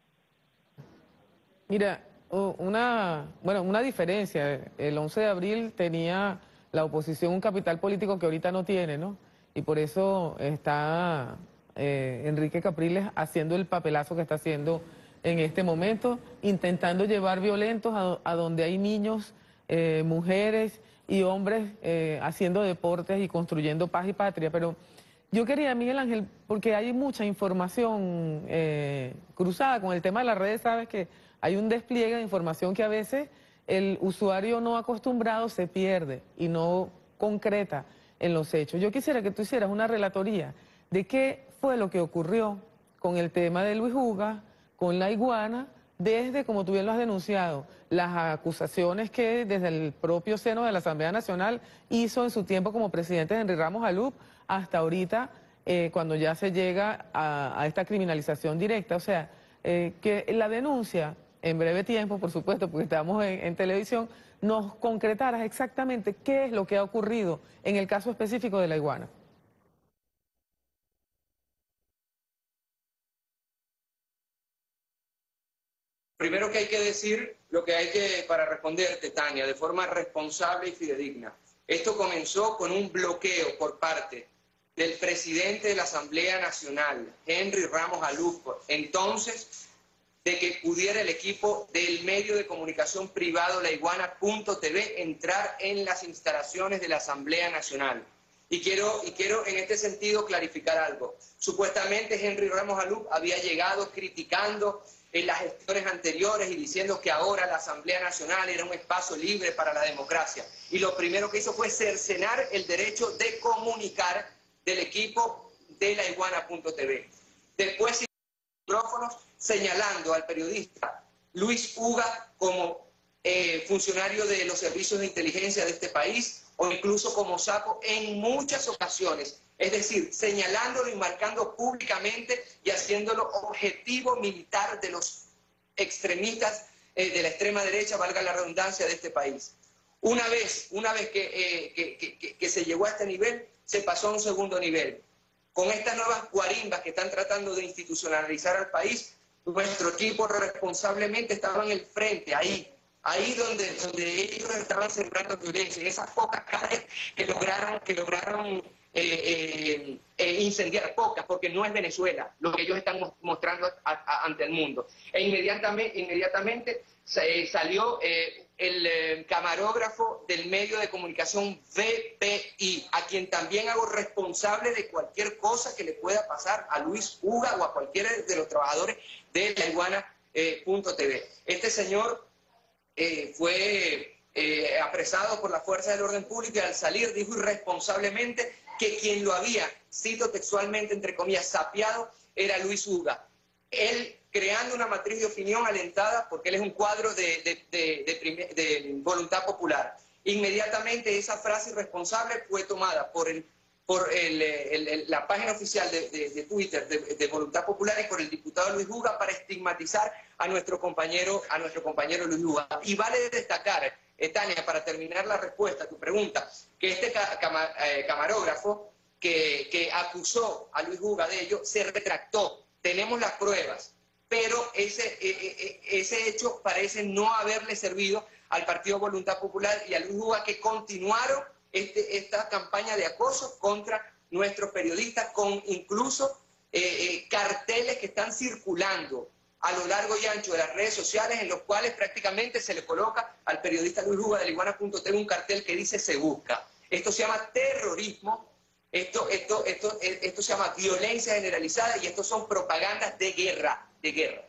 [SPEAKER 2] Mira, una, bueno, una diferencia, el once de abril tenía la oposición un capital político que ahorita no tiene, ¿no? Y por eso está eh, Enrique Capriles haciendo el papelazo que está haciendo en este momento, intentando llevar violentos a, a donde hay niños, eh, mujeres y hombres eh, haciendo deportes y construyendo paz y patria. Pero yo quería, Miguel Ángel, porque hay mucha información eh, cruzada con el tema de las redes, sabes que hay un despliegue de información que a veces el usuario no acostumbrado se pierde y no concreta en los hechos. Yo quisiera que tú hicieras una relatoría de qué fue lo que ocurrió con el tema de Luis Ugas, con la iguana, desde, como tú bien lo has denunciado, las acusaciones que desde el propio seno de la Asamblea Nacional hizo en su tiempo como presidente Henry Ramos Alup, hasta ahorita, eh, cuando ya se llega a, a esta criminalización directa. O sea, eh, que la denuncia, en breve tiempo, por supuesto, porque estamos en, en televisión, nos concretaras exactamente qué es lo que ha ocurrido en el caso específico de la iguana.
[SPEAKER 3] Primero que hay que decir, lo que hay que, para responderte, Tania, de forma responsable y fidedigna. Esto comenzó con un bloqueo por parte del presidente de la Asamblea Nacional, Henry Ramos Alup, entonces, de que pudiera el equipo del medio de comunicación privado la iguana punto t v entrar en las instalaciones de la Asamblea Nacional. Y quiero, y quiero en este sentido clarificar algo. Supuestamente Henry Ramos Alup había llegado criticando en las gestiones anteriores y diciendo que ahora la Asamblea Nacional era un espacio libre para la democracia. Y lo primero que hizo fue cercenar el derecho de comunicar del equipo de la iguana punto t v. Después micrófonos señalando al periodista Luis Ugas como eh, funcionario de los servicios de inteligencia de este país o incluso como sapo en muchas ocasiones, es decir, señalándolo y marcando públicamente y haciéndolo objetivo militar de los extremistas eh, de la extrema derecha, valga la redundancia, de este país. Una vez, una vez que, eh, que, que, que, que se llegó a este nivel, se pasó a un segundo nivel. Con estas nuevas guarimbas que están tratando de institucionalizar al país, nuestro equipo responsablemente estaba en el frente, ahí, ahí donde, donde ellos estaban sembrando violencia, en esas pocas calles que lograron, que lograron eh, eh, eh, incendiar, pocas, porque no es Venezuela lo que ellos están mostrando a, a, ante el mundo. E inmediatamente, inmediatamente eh, salió eh, el eh, camarógrafo del medio de comunicación V P I, a quien también hago responsable de cualquier cosa que le pueda pasar a Luis Uga o a cualquiera de los trabajadores de la iguana punto t v. Este señor eh, fue eh, apresado por las fuerzas del orden público y al salir dijo irresponsablemente que quien lo había, cito textualmente, entre comillas, sapeado, era Luis Uga. Él creando una matriz de opinión alentada, porque él es un cuadro de, de, de, de, de voluntad popular. Inmediatamente esa frase irresponsable fue tomada por, el, por el, el, el, la página oficial de, de, de Twitter de, de Voluntad Popular y por el diputado Luis Uga para estigmatizar a nuestro compañero, a nuestro compañero Luis Uga. Y vale destacar, eh, Tania, para terminar la respuesta a tu pregunta, que este ca cama eh, camarógrafo que, que acusó a Luis Uga de ello se retractó. Tenemos las pruebas, pero ese, eh, ese hecho parece no haberle servido al Partido Voluntad Popular y a Luis Uga, que continuaron este, esta campaña de acoso contra nuestros periodistas, con incluso eh, eh, carteles que están circulando a lo largo y ancho de las redes sociales, en los cuales prácticamente se le coloca al periodista Luis Uga de la iguana punto t v un cartel que dice "se busca". Esto se llama terrorismo. Esto, esto, esto, esto se llama violencia generalizada y esto son propagandas de guerra, de guerra.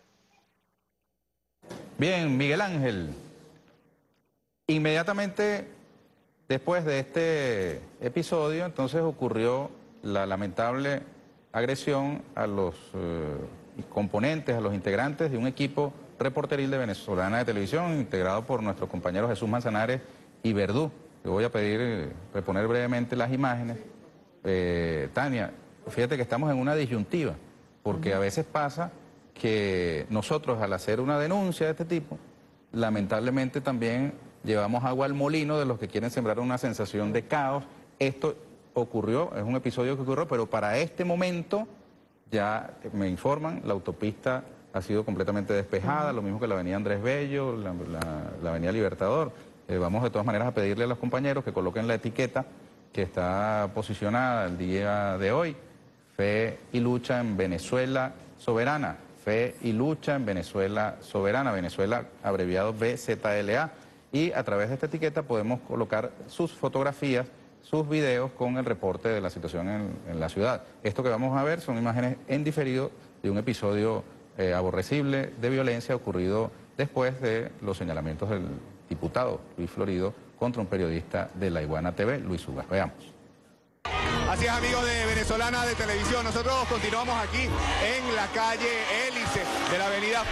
[SPEAKER 1] Bien, Miguel Ángel. Inmediatamente después de este episodio, entonces ocurrió la lamentable agresión a los eh, componentes, a los integrantes de un equipo reporteril de Venezolana de Televisión, integrado por nuestros compañeros Jesús Manzanares y Verdú. Le voy a pedir eh, reponer brevemente las imágenes. Eh, Tania, fíjate que estamos en una disyuntiva, porque a veces pasa que nosotros al hacer una denuncia de este tipo, lamentablemente también llevamos agua al molino de los que quieren sembrar una sensación de caos. Esto ocurrió, es un episodio que ocurrió, pero para este momento ya me informan, la autopista ha sido completamente despejada, lo mismo que la avenida Andrés Bello, la, la, la avenida Libertador. Eh, vamos de todas maneras a pedirle a los compañeros que coloquen la etiqueta que está posicionada el día de hoy: Fe y lucha en Venezuela soberana, Fe y lucha en Venezuela soberana, Venezuela abreviado V Z L A, y a través de esta etiqueta podemos colocar sus fotografías, sus videos con el reporte de la situación en, en la ciudad. Esto que vamos a ver son imágenes en diferido de un episodio eh, aborrecible de violencia ocurrido después de los señalamientos del diputado Luis Florido contra un periodista de La Iguana T V, Luis Uga. Veamos.
[SPEAKER 8] Así es, amigos de Venezolana de Televisión, nosotros continuamos aquí en la calle Hélice de la avenida...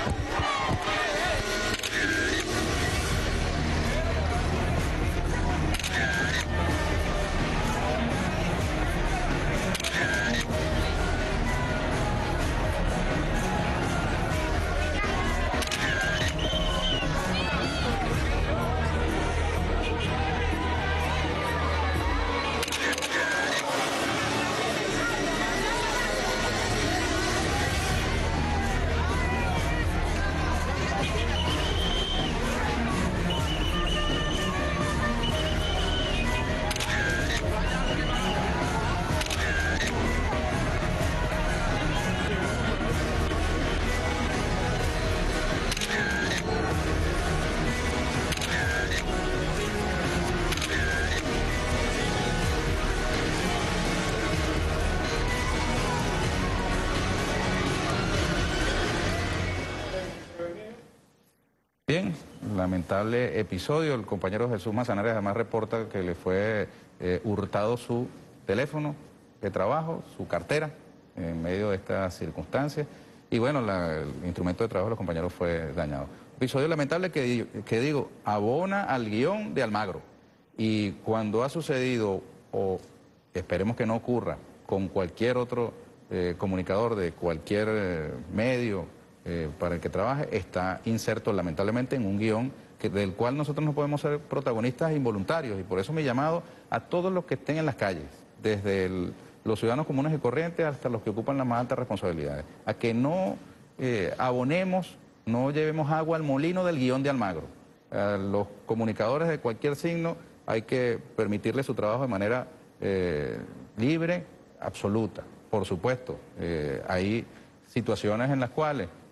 [SPEAKER 1] Bien, lamentable episodio. El compañero Jesús Manzanares además reporta que le fue eh, hurtado su teléfono de trabajo, su cartera, en medio de estas circunstancias. Y bueno, la, el instrumento de trabajo de los compañeros fue dañado. Episodio lamentable que, que digo, abona al guión de Almagro. Y cuando ha sucedido, o esperemos que no ocurra, con cualquier otro eh, comunicador de cualquier eh, medio, Eh, para el que trabaje, está inserto lamentablemente en un guión que, del cual nosotros no podemos ser protagonistas involuntarios, y por eso mi llamado a todos los que estén en las calles, desde el, los ciudadanos comunes y corrientes hasta los que ocupan las más altas responsabilidades, a que no eh, abonemos, no llevemos agua al molino del guión de Almagro. A los comunicadores de cualquier signo hay que permitirles su trabajo de manera eh, libre, absoluta. Por supuesto, eh, hay situaciones en las cuales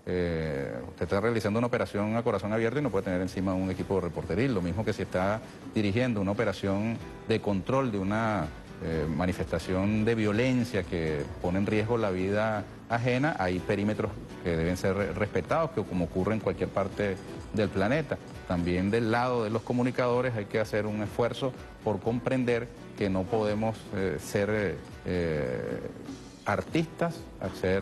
[SPEAKER 1] eh, usted está realizando una operación a corazón abierto y no puede tener encima un equipo de reporteril, lo mismo que si está dirigiendo una operación de control de una eh, manifestación de violencia que pone en riesgo la vida ajena, hay perímetros que deben ser respetados, que como ocurre en cualquier parte del planeta. También del lado de los comunicadores hay que hacer un esfuerzo por comprender que no podemos eh, ser eh, artistas, hacer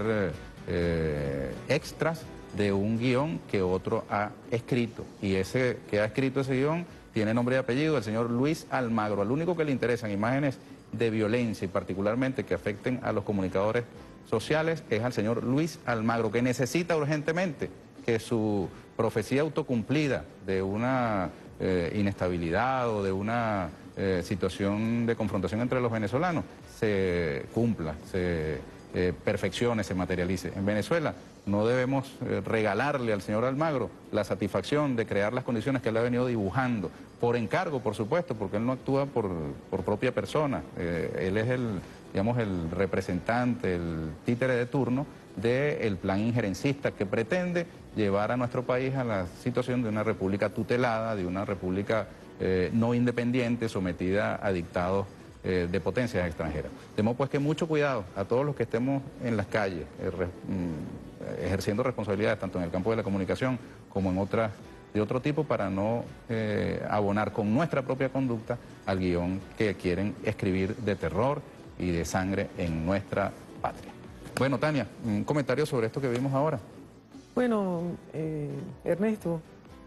[SPEAKER 1] eh, extras de un guión que otro ha escrito. Y ese que ha escrito ese guión tiene nombre y apellido, el señor Luis Almagro. Al único que le interesan imágenes de violencia y particularmente que afecten a los comunicadores sociales es al señor Luis Almagro, que necesita urgentemente que su profecía autocumplida de una eh, inestabilidad o de una eh, situación de confrontación entre los venezolanos se cumpla, se eh, perfeccione, se materialice. En Venezuela no debemos eh, regalarle al señor Almagro la satisfacción de crear las condiciones que él ha venido dibujando, por encargo, por supuesto, porque él no actúa por, por propia persona. Eh, él es el, digamos, el representante, el títere de turno del plan injerencista que pretende llevar a nuestro país a la situación de una república tutelada, de una república eh, no independiente, sometida a dictados eh, de potencias extranjeras. Tenemos pues que mucho cuidado a todos los que estemos en las calles, eh, re, mm, ejerciendo responsabilidades tanto en el campo de la comunicación como en otras de otro tipo, para no eh, abonar con nuestra propia conducta al guión que quieren escribir de terror y de sangre en nuestra patria. Bueno, Tania, un comentario sobre esto que vimos ahora.
[SPEAKER 2] Bueno, eh, Ernesto,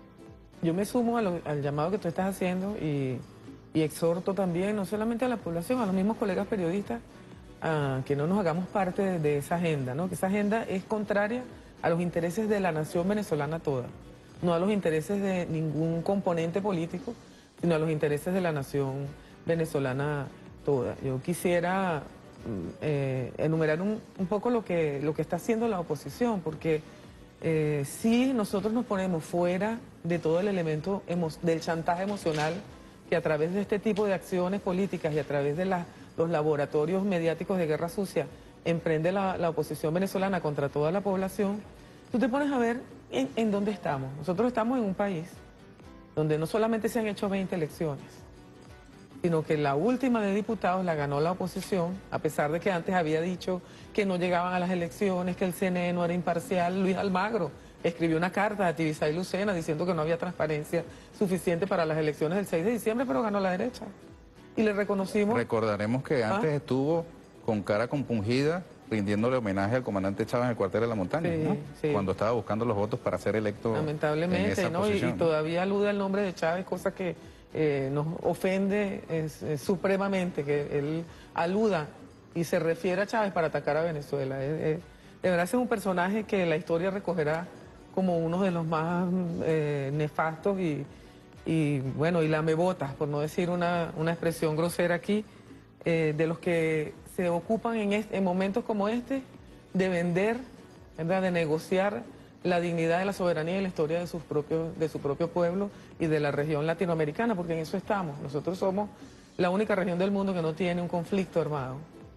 [SPEAKER 2] yo me sumo a lo, al llamado que tú estás haciendo y, y exhorto también, no solamente a la población, a los mismos colegas periodistas, a que no nos hagamos parte de, de esa agenda, ¿no? Que esa agenda es contraria a los intereses de la nación venezolana toda, no a los intereses de ningún componente político, sino a los intereses de la nación venezolana toda. Yo quisiera eh, enumerar un, un poco lo que, lo que está haciendo la oposición, porque eh, si nosotros nos ponemos fuera de todo el elemento del chantaje emocional que a través de este tipo de acciones políticas y a través de la, los laboratorios mediáticos de guerra sucia emprende la, la oposición venezolana contra toda la población, tú te pones a ver en, en dónde estamos. Nosotros estamos en un país donde no solamente se han hecho veinte elecciones, sino que la última de diputados la ganó la oposición, a pesar de que antes había dicho que no llegaban a las elecciones, que el C N E no era imparcial. Luis Almagro escribió una carta a Tibisay Lucena diciendo que no había transparencia suficiente para las elecciones del seis de diciembre, pero ganó la derecha. Y le reconocimos...
[SPEAKER 1] Recordaremos que antes ¿Ah? estuvo con cara compungida rindiéndole homenaje al comandante Chávez en el cuartel de la montaña,
[SPEAKER 2] sí,
[SPEAKER 1] ¿no?
[SPEAKER 2] Sí.
[SPEAKER 1] Cuando estaba buscando los votos para ser electo.
[SPEAKER 2] Lamentablemente,
[SPEAKER 1] en esa
[SPEAKER 2] ¿no?
[SPEAKER 1] posición,
[SPEAKER 2] y, y todavía alude al nombre de Chávez, cosa que eh, nos ofende es, es, supremamente, que él aluda y se refiere a Chávez para atacar a Venezuela. Es, es, de verdad es un personaje que la historia recogerá como uno de los más eh, nefastos y, y, bueno, y lamebotas, por no decir una, una expresión grosera aquí, eh, de los que se ocupan en, este, en momentos como este de vender, ¿verdad?, de negociar la dignidad de la soberanía y la historia de, sus propios, de su propio pueblo y de la región latinoamericana, porque en eso estamos. Nosotros somos la única región del mundo que no tiene un conflicto armado.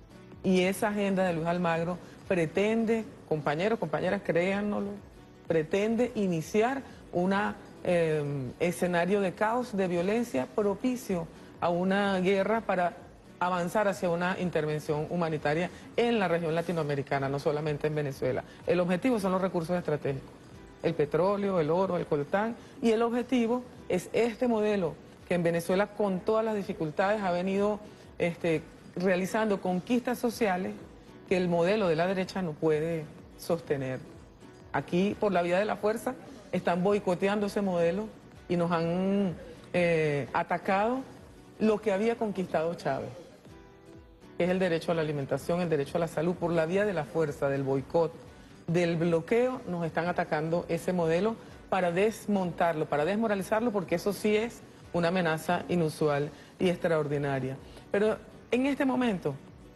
[SPEAKER 2] Y esa agenda de Luis Almagro pretende, compañeros, compañeras, créannoslo, pretende iniciar un eh, escenario de caos, de violencia propicio a una guerra para avanzar hacia una intervención humanitaria en la región latinoamericana, no solamente en Venezuela. El objetivo son los recursos estratégicos, el petróleo, el oro, el coltán, y el objetivo es este modelo que en Venezuela con todas las dificultades ha venido este, realizando conquistas sociales que el modelo de la derecha no puede sostener. Aquí, por la vía de la fuerza, están boicoteando ese modelo y nos han eh, atacado lo que había conquistado Chávez, que es el derecho a la alimentación, el derecho a la salud. Por la vía de la fuerza, del boicot, del bloqueo, nos están atacando ese modelo para desmontarlo, para desmoralizarlo, porque eso sí es una amenaza inusual y extraordinaria. Pero en este momento,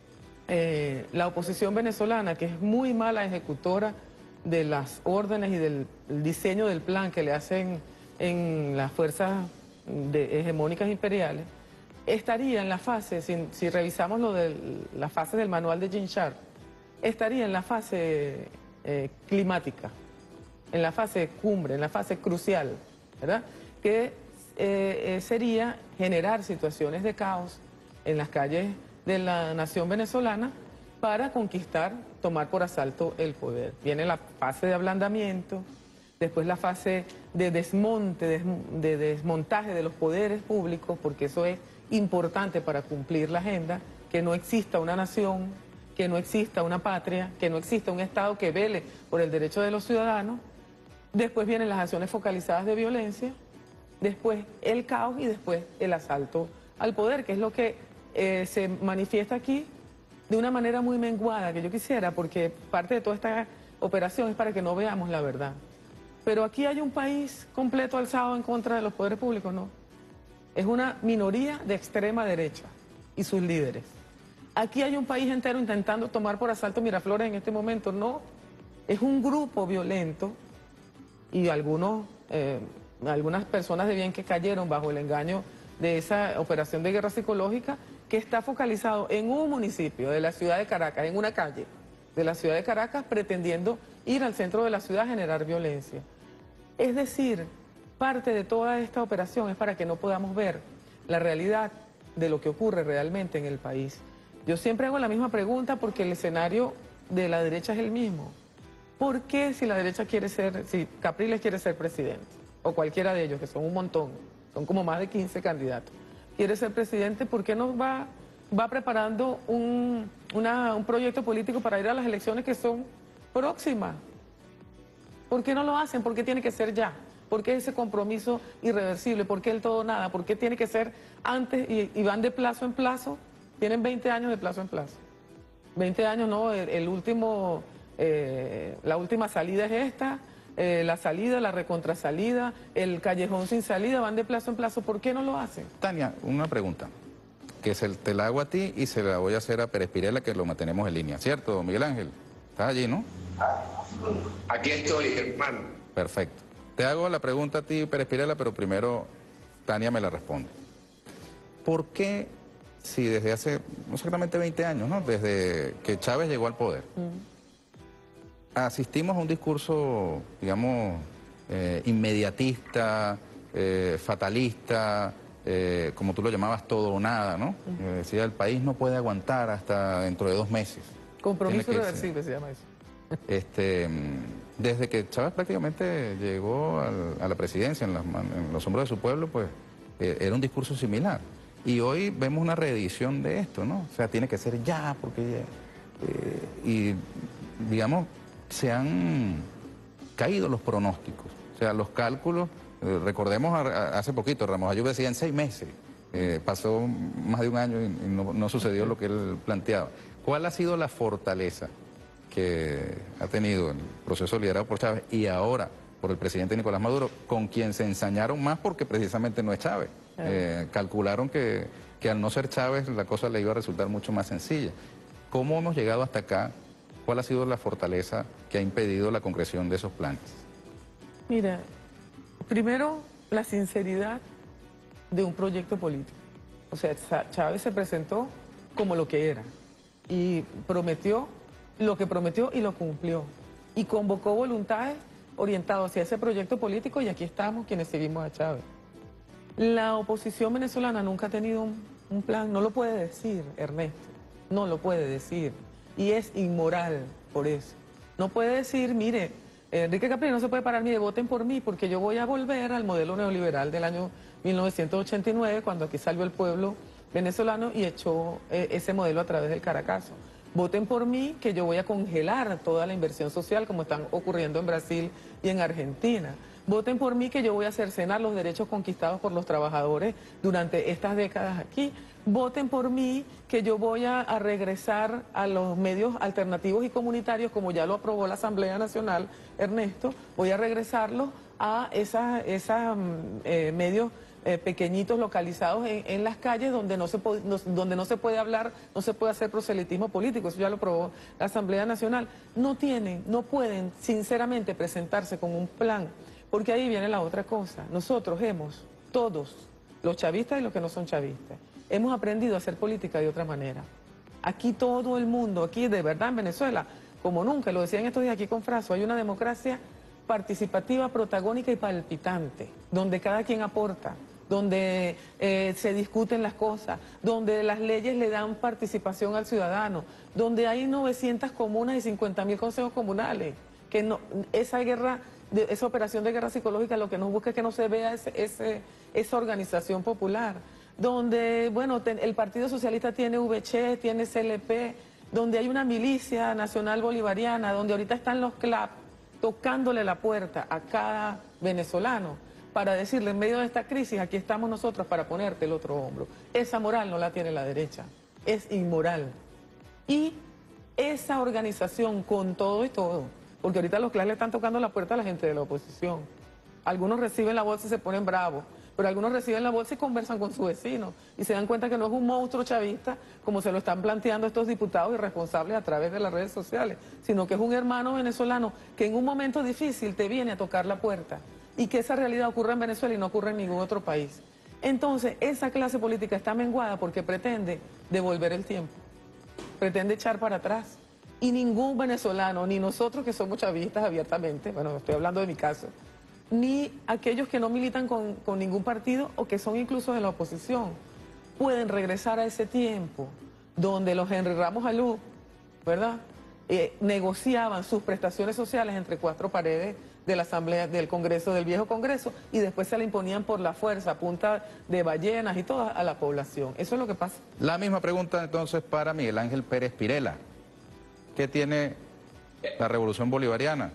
[SPEAKER 2] eh, la oposición venezolana, que es muy mala ejecutora de las órdenes y del diseño del plan que le hacen en las fuerzas de, hegemónicas imperiales, estaría en la fase, si, si revisamos lo de la fase del manual de Jean Sharp, estaría en la fase eh, climática. en la fase cumbre, en la fase crucial, ¿verdad? Que eh, eh, sería generar situaciones de caos en las calles de la nación venezolana para conquistar, tomar por asalto el poder. Viene la fase de ablandamiento, después la fase de desmonte, de, de desmontaje de los poderes públicos, porque eso es importante para cumplir la agenda, que no exista una nación, que no exista una patria, que no exista un Estado que vele por el derecho de los ciudadanos. Después vienen las acciones focalizadas de violencia, después el caos y después el asalto al poder, que es lo que eh, se manifiesta aquí de una manera muy menguada, que yo quisiera, porque parte de toda esta operación es para que no veamos la verdad. Pero aquí hay un país completo alzado en contra de los poderes públicos, ¿no? Es una minoría de extrema derecha y sus líderes. Aquí hay un país entero intentando tomar por asalto Miraflores en este momento, no. Es un grupo violento y algunos, eh, algunas personas de bien que cayeron bajo el engaño de esa operación de guerra psicológica que está focalizado en un municipio de la ciudad de Caracas, en una calle de la ciudad de Caracas, pretendiendo ir al centro de la ciudad a generar violencia. Es decir, parte de toda esta operación es para que no podamos ver la realidad de lo que ocurre realmente en el país. Yo siempre hago la misma pregunta porque el escenario de la derecha es el mismo. ¿Por qué si la derecha quiere ser, si Capriles quiere ser presidente, o cualquiera de ellos, que son un montón, son como más de quince candidatos, quiere ser presidente, ¿por qué no va, va preparando un, una, un proyecto político para ir a las elecciones que son próximas? ¿Por qué no lo hacen? ¿Por qué tiene que ser ya? ¿Por qué ese compromiso irreversible? ¿Por qué el todo nada? ¿Por qué tiene que ser antes y, y van de plazo en plazo? Tienen veinte años de plazo en plazo. veinte años, no, el, el último, eh, la última salida es esta, eh, la salida, la recontrasalida, el callejón sin salida, van de plazo en plazo. ¿Por qué no lo hacen?
[SPEAKER 1] Tania, una pregunta, que se, te la hago a ti y se la voy a hacer a Pérez Pirela, que lo mantenemos en línea, ¿cierto, Miguel Ángel? ¿Estás allí, no?
[SPEAKER 3] Aquí estoy, hermano.
[SPEAKER 1] Perfecto. Te hago la pregunta a ti, Pérez Pirela, pero primero Tania me la responde. ¿Por qué, si desde hace exactamente veinte años, ¿no? Desde que Chávez llegó al poder, mm. asistimos a un discurso, digamos, eh, inmediatista, eh, fatalista, eh, como tú lo llamabas, todo o nada, ¿no? Mm. Eh, decía, el país no puede aguantar hasta dentro de dos meses.
[SPEAKER 2] Compromiso irreversible se llama eso.
[SPEAKER 1] Este, desde que Chávez prácticamente llegó al, a la presidencia en, las, en los hombros de su pueblo, pues eh, era un discurso similar. Y hoy vemos una reedición de esto, ¿no? O sea, tiene que ser ya, porque... Eh, y, digamos, se han caído los pronósticos. O sea, los cálculos, eh, recordemos a, a, hace poquito, Ramos Ayub decía en seis meses. Eh, pasó más de un año y, y no, no sucedió lo que él planteaba. ¿Cuál ha sido la fortaleza que ha tenido el proceso liderado por Chávez y ahora por el presidente Nicolás Maduro, con quien se ensañaron más porque precisamente no es Chávez? Eh, calcularon que, que al no ser Chávez la cosa le iba a resultar mucho más sencilla. ¿Cómo hemos llegado hasta acá? ¿Cuál ha sido la fortaleza que ha impedido la concreción de esos planes?
[SPEAKER 2] Mira, primero la sinceridad de un proyecto político. O sea, Chávez se presentó como lo que era y prometió lo que prometió y lo cumplió. Y convocó voluntades orientadas hacia ese proyecto político y aquí estamos quienes seguimos a Chávez. La oposición venezolana nunca ha tenido un, un plan, no lo puede decir, Ernesto, no lo puede decir. Y es inmoral por eso. No puede decir, mire, Enrique Capriles no se puede parar, mire, voten por mí porque yo voy a volver al modelo neoliberal del año mil novecientos ochenta y nueve, cuando aquí salió el pueblo venezolano y echó eh, ese modelo a través del Caracazo. Voten por mí que yo voy a congelar toda la inversión social como están ocurriendo en Brasil y en Argentina. Voten por mí que yo voy a cercenar los derechos conquistados por los trabajadores durante estas décadas aquí. Voten por mí que yo voy a, a regresar a los medios alternativos y comunitarios como ya lo aprobó la Asamblea Nacional, Ernesto. Voy a regresarlos a esos esa, eh, medios Eh, pequeñitos localizados en, en las calles donde no, se no, donde no se puede hablar, no se puede hacer proselitismo político, eso ya lo aprobó la Asamblea Nacional. No tienen, no pueden sinceramente presentarse con un plan, porque ahí viene la otra cosa. Nosotros hemos, todos, los chavistas y los que no son chavistas, hemos aprendido a hacer política de otra manera. Aquí todo el mundo, aquí de verdad en Venezuela, como nunca, lo decían estos días aquí con Fraso, hay una democracia participativa, protagónica y palpitante, donde cada quien aporta, donde eh, se discuten las cosas, donde las leyes le dan participación al ciudadano, donde hay novecientas comunas y cincuenta mil consejos comunales, que no, esa guerra, de, esa operación de guerra psicológica lo que nos busca es que no se vea ese, ese, esa organización popular, donde, bueno, ten, el Partido Socialista tiene V C H, tiene C L P, donde hay una milicia nacional bolivariana, donde ahorita están los C L A P tocándole la puerta a cada venezolano para decirle, en medio de esta crisis, aquí estamos nosotros para ponerte el otro hombro. Esa moral no la tiene la derecha, es inmoral. Y esa organización con todo y todo, porque ahorita los C L A P le están tocando la puerta a la gente de la oposición. Algunos reciben la bolsa y se ponen bravos, pero algunos reciben la bolsa y conversan con su vecino y se dan cuenta que no es un monstruo chavista como se lo están planteando estos diputados irresponsables a través de las redes sociales, sino que es un hermano venezolano que en un momento difícil te viene a tocar la puerta y que esa realidad ocurre en Venezuela y no ocurre en ningún otro país. Entonces, esa clase política está menguada porque pretende devolver el tiempo, pretende echar para atrás. Y ningún venezolano, ni nosotros que somos chavistas abiertamente, bueno, estoy hablando de mi caso, ni aquellos que no militan con, con ningún partido o que son incluso de la oposición, pueden regresar a ese tiempo donde los Henry Ramos Alú, ¿verdad?, eh, negociaban sus prestaciones sociales entre cuatro paredes de la Asamblea, del Congreso, del viejo Congreso, y después se la imponían por la fuerza, a punta de ballenas y todo a la población. Eso es lo que pasa.
[SPEAKER 1] La misma pregunta entonces para Miguel Ángel Pérez Pirela. ¿Qué tiene la revolución bolivariana?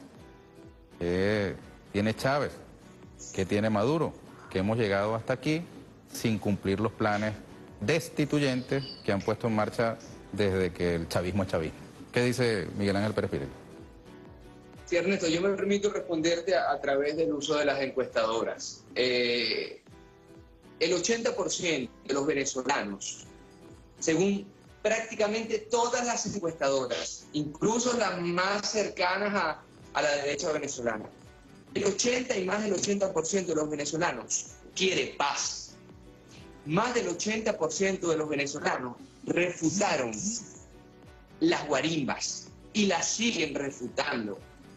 [SPEAKER 1] ¿Qué tiene Chávez? ¿Qué tiene Maduro? Que hemos llegado hasta aquí sin cumplir los planes destituyentes que han puesto en marcha desde que el chavismo es chavismo. ¿Qué dice Miguel Ángel Pérez Pirela?
[SPEAKER 3] Sí, Ernesto, yo me permito responderte a, a través del uso de las encuestadoras. Eh, el ochenta por ciento de los venezolanos, según prácticamente todas las encuestadoras, incluso las más cercanas a, a la derecha venezolana, el ochenta y más del ochenta por ciento de los venezolanos quiere paz. Más del ochenta por ciento de los venezolanos refutaron las guarimbas y las siguen refutando.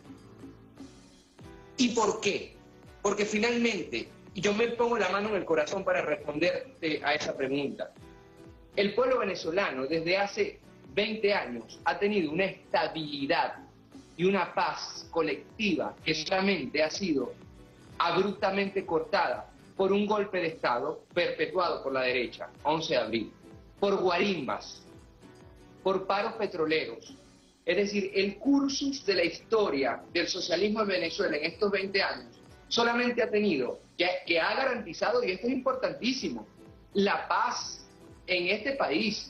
[SPEAKER 3] ¿Y por qué? Porque finalmente, y yo me pongo la mano en el corazón para responderte a esa pregunta, el pueblo venezolano desde hace veinte años ha tenido una estabilidad y una paz colectiva que solamente ha sido abruptamente cortada por un golpe de Estado perpetuado por la derecha, once de abril, por guarimbas, por paros petroleros. Es decir, el cursus de la historia del socialismo en Venezuela en estos veinte años solamente ha tenido, que, que ha garantizado, y esto es importantísimo, la paz en este país,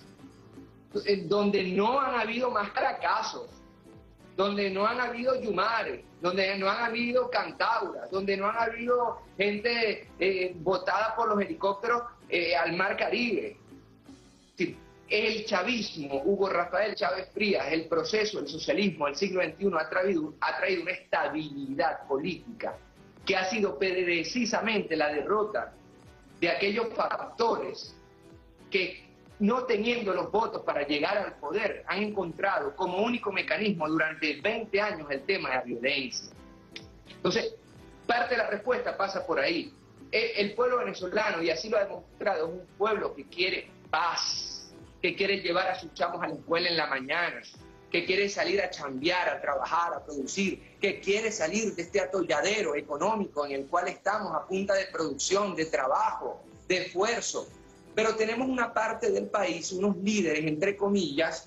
[SPEAKER 3] donde no han habido más fracasos, donde no han habido yumares, donde no han habido cantauras, donde no han habido gente eh, botada por los helicópteros eh, al mar Caribe. Sí, el chavismo, Hugo Rafael Chávez Frías, el proceso del socialismo del siglo veintiuno ha traído, ha traído una estabilidad política que ha sido precisamente la derrota de aquellos factores que, no teniendo los votos para llegar al poder, han encontrado como único mecanismo durante veinte años el tema de la violencia. Entonces, parte de la respuesta pasa por ahí. El, el pueblo venezolano, y así lo ha demostrado, es un pueblo que quiere paz, que quiere llevar a sus chamos a la escuela en la mañana, que quiere salir a chambear, a trabajar, a producir, que quiere salir de este atolladero económico en el cual estamos a punta de producción, de trabajo, de esfuerzo. Pero tenemos una parte del país, unos líderes, entre comillas,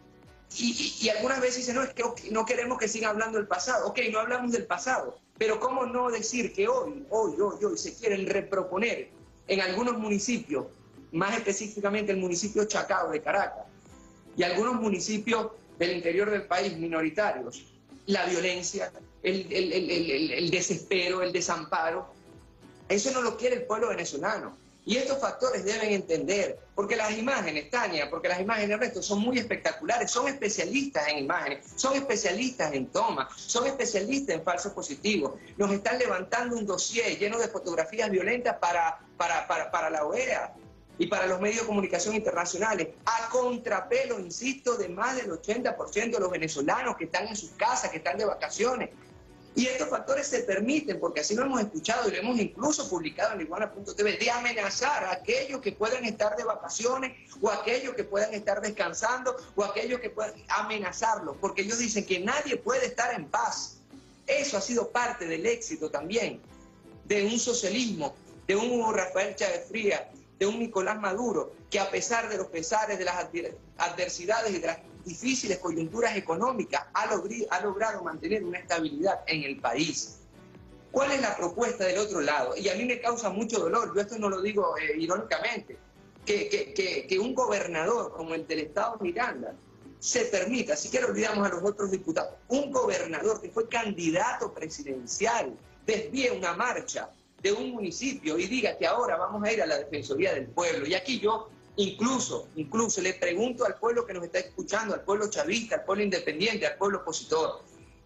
[SPEAKER 3] y, y, y algunas veces dicen, no, es que no queremos que sigan hablando del pasado. Ok, no hablamos del pasado, pero ¿cómo no decir que hoy, hoy, hoy, hoy se quieren reproponer en algunos municipios, más específicamente el municipio Chacao de Caracas, y algunos municipios del interior del país minoritarios, la violencia, el, el, el, el, el desespero, el desamparo? Eso no lo quiere el pueblo venezolano. Y estos factores deben entender, porque las imágenes, Tania, porque las imágenes, Ernesto, son muy espectaculares, son especialistas en imágenes, son especialistas en tomas, son especialistas en falsos positivos. Nos están levantando un dossier lleno de fotografías violentas para, para, para, para la O E A y para los medios de comunicación internacionales, a contrapelo, insisto, de más del ochenta por ciento de los venezolanos que están en sus casas, que están de vacaciones. Y estos factores se permiten, porque así lo hemos escuchado y lo hemos incluso publicado en Iguana punto T V, de amenazar a aquellos que puedan estar de vacaciones o a aquellos que puedan estar descansando o a aquellos que puedan amenazarlos, porque ellos dicen que nadie puede estar en paz. Eso ha sido parte del éxito también de un socialismo, de un Hugo Rafael Chávez Frías, de un Nicolás Maduro, que a pesar de los pesares, de las adversidades y de las difíciles coyunturas económicas, ha, logri, ha logrado mantener una estabilidad en el país. ¿Cuál es la propuesta del otro lado? Y a mí me causa mucho dolor, yo esto no lo digo eh, irónicamente, que, que, que, que un gobernador como el del Estado Miranda se permita, si quiero olvidamos a los otros diputados, un gobernador que fue candidato presidencial desvíe una marcha de un municipio y diga que ahora vamos a ir a la Defensoría del Pueblo. Y aquí yo incluso, incluso le pregunto al pueblo que nos está escuchando, al pueblo chavista, al pueblo independiente, al pueblo opositor,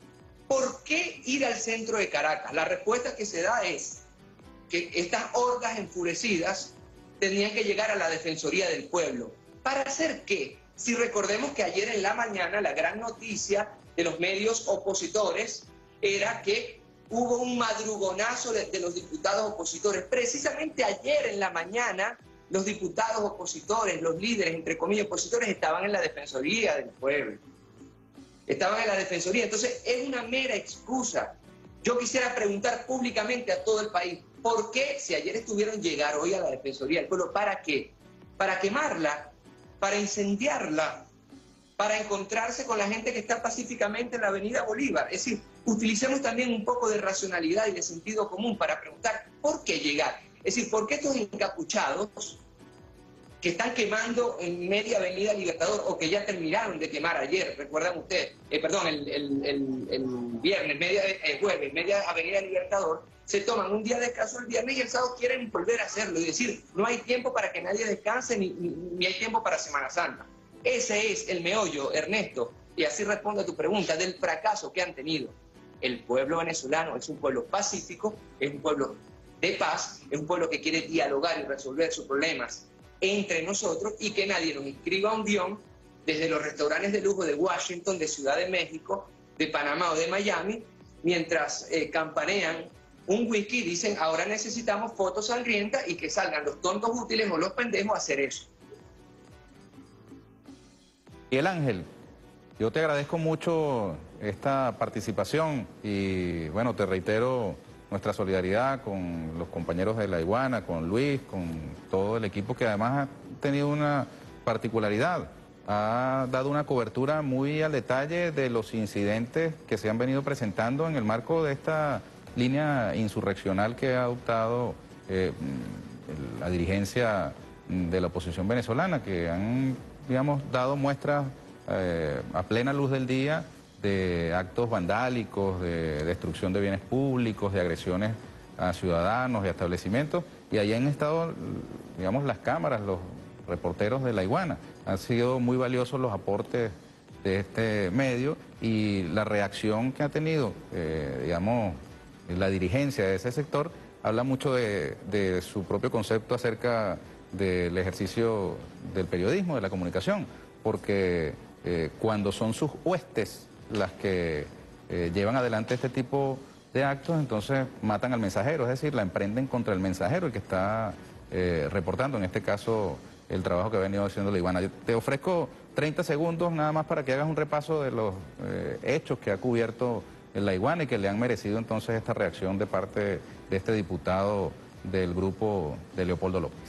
[SPEAKER 3] ¿por qué ir al centro de Caracas? La respuesta que se da es que estas hordas enfurecidas tenían que llegar a la Defensoría del Pueblo. ¿Para hacer qué? Si recordemos que ayer en la mañana la gran noticia de los medios opositores era que hubo un madrugonazo de, de los diputados opositores. Precisamente ayer en la mañana los diputados opositores, los líderes, entre comillas, opositores, estaban en la Defensoría del Pueblo. Estaban en la Defensoría. Entonces, es una mera excusa. Yo quisiera preguntar públicamente a todo el país, ¿por qué, si ayer estuvieron, llegar hoy a la Defensoría del Pueblo? ¿Para qué? ¿Para quemarla? ¿Para incendiarla? ¿Para encontrarse con la gente que está pacíficamente en la Avenida Bolívar? Es decir, utilicemos también un poco de racionalidad y de sentido común para preguntar, ¿por qué llegar? Es decir, ¿por qué estos encapuchados que están quemando en media Avenida Libertador o que ya terminaron de quemar ayer, recuerdan ustedes, eh, perdón, el, el, el, el viernes, media, el jueves, media Avenida Libertador, se toman un día de descanso el viernes y el sábado quieren volver a hacerlo? Y decir, no hay tiempo para que nadie descanse ni, ni, ni hay tiempo para Semana Santa. Ese es el meollo, Ernesto, y así respondo a tu pregunta, del fracaso que han tenido. El pueblo venezolano es un pueblo pacífico, es un pueblo de paz, es un pueblo que quiere dialogar y resolver sus problemas entre nosotros y que nadie nos inscriba un guión desde los restaurantes de lujo de Washington, de Ciudad de México, de Panamá o de Miami, mientras eh, campanean un whisky y dicen ahora necesitamos fotos sangrientas y que salgan los tontos útiles o los pendejos a hacer eso.
[SPEAKER 1] Miguel Ángel, yo te agradezco mucho esta participación y bueno, te reitero nuestra solidaridad con los compañeros de La Iguana, con Luis, con todo el equipo que además ha tenido una particularidad, ha dado una cobertura muy al detalle de los incidentes que se han venido presentando en el marco de esta línea insurreccional que ha adoptado eh, la dirigencia de la oposición venezolana, que han, digamos, dado muestras eh, a plena luz del día de actos vandálicos, de destrucción de bienes públicos, de agresiones a ciudadanos y a establecimientos, y ahí han estado, digamos, las cámaras, los reporteros de La Iguana. Han sido muy valiosos los aportes de este medio y la reacción que ha tenido, eh, digamos, la dirigencia de ese sector, habla mucho de, de su propio concepto acerca del ejercicio del periodismo, de la comunicación, porque eh, cuando son sus huestes las que eh, llevan adelante este tipo de actos, entonces matan al mensajero, es decir, la emprenden contra el mensajero, el que está eh, reportando, en este caso, el trabajo que ha venido haciendo La Iguana. Yo te ofrezco treinta segundos nada más para que hagas un repaso de los eh, hechos que ha cubierto La Iguana y que le han merecido entonces esta reacción de parte de este diputado del grupo de Leopoldo López.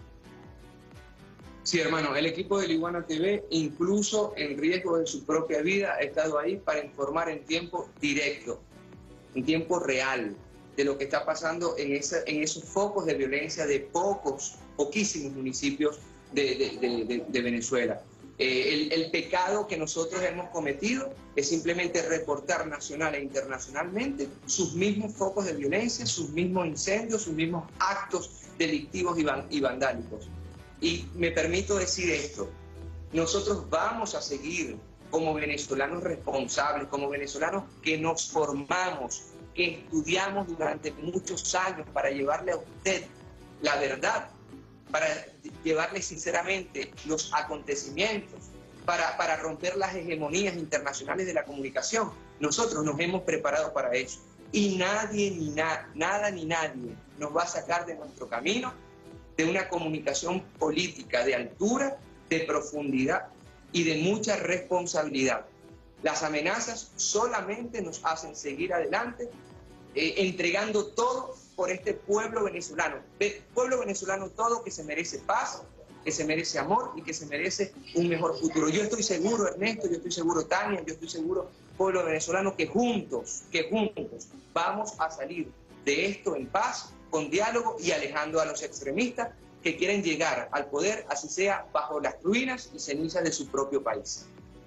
[SPEAKER 3] Sí, hermano, el equipo de La Iguana T V, incluso en riesgo de su propia vida, ha estado ahí para informar en tiempo directo, en tiempo real, de lo que está pasando en, esa, en esos focos de violencia de pocos, poquísimos municipios de, de, de, de, de Venezuela. Eh, el, el pecado que nosotros hemos cometido es simplemente reportar nacional e internacionalmente sus mismos focos de violencia, sus mismos incendios, sus mismos actos delictivos y, van, y vandálicos. Y me permito decir esto, nosotros vamos a seguir como venezolanos responsables, como venezolanos que nos formamos, que estudiamos durante muchos años para llevarle a usted la verdad, para llevarle sinceramente los acontecimientos, para, para romper las hegemonías internacionales de la comunicación. Nosotros nos hemos preparado para eso. y nadie, ni na, nada ni nadie nos va a sacar de nuestro camino de una comunicación política de altura, de profundidad y de mucha responsabilidad. Las amenazas solamente nos hacen seguir adelante, eh, entregando todo por este pueblo venezolano. Pueblo venezolano todo que se merece paz, que se merece amor y que se merece un mejor futuro. Yo estoy seguro, Ernesto, yo estoy seguro, Tania, yo estoy seguro, pueblo venezolano, que juntos, que juntos vamos a salir de esto en paz, con diálogo y alejando a los extremistas que quieren llegar al poder, así sea bajo las ruinas y cenizas de su propio país.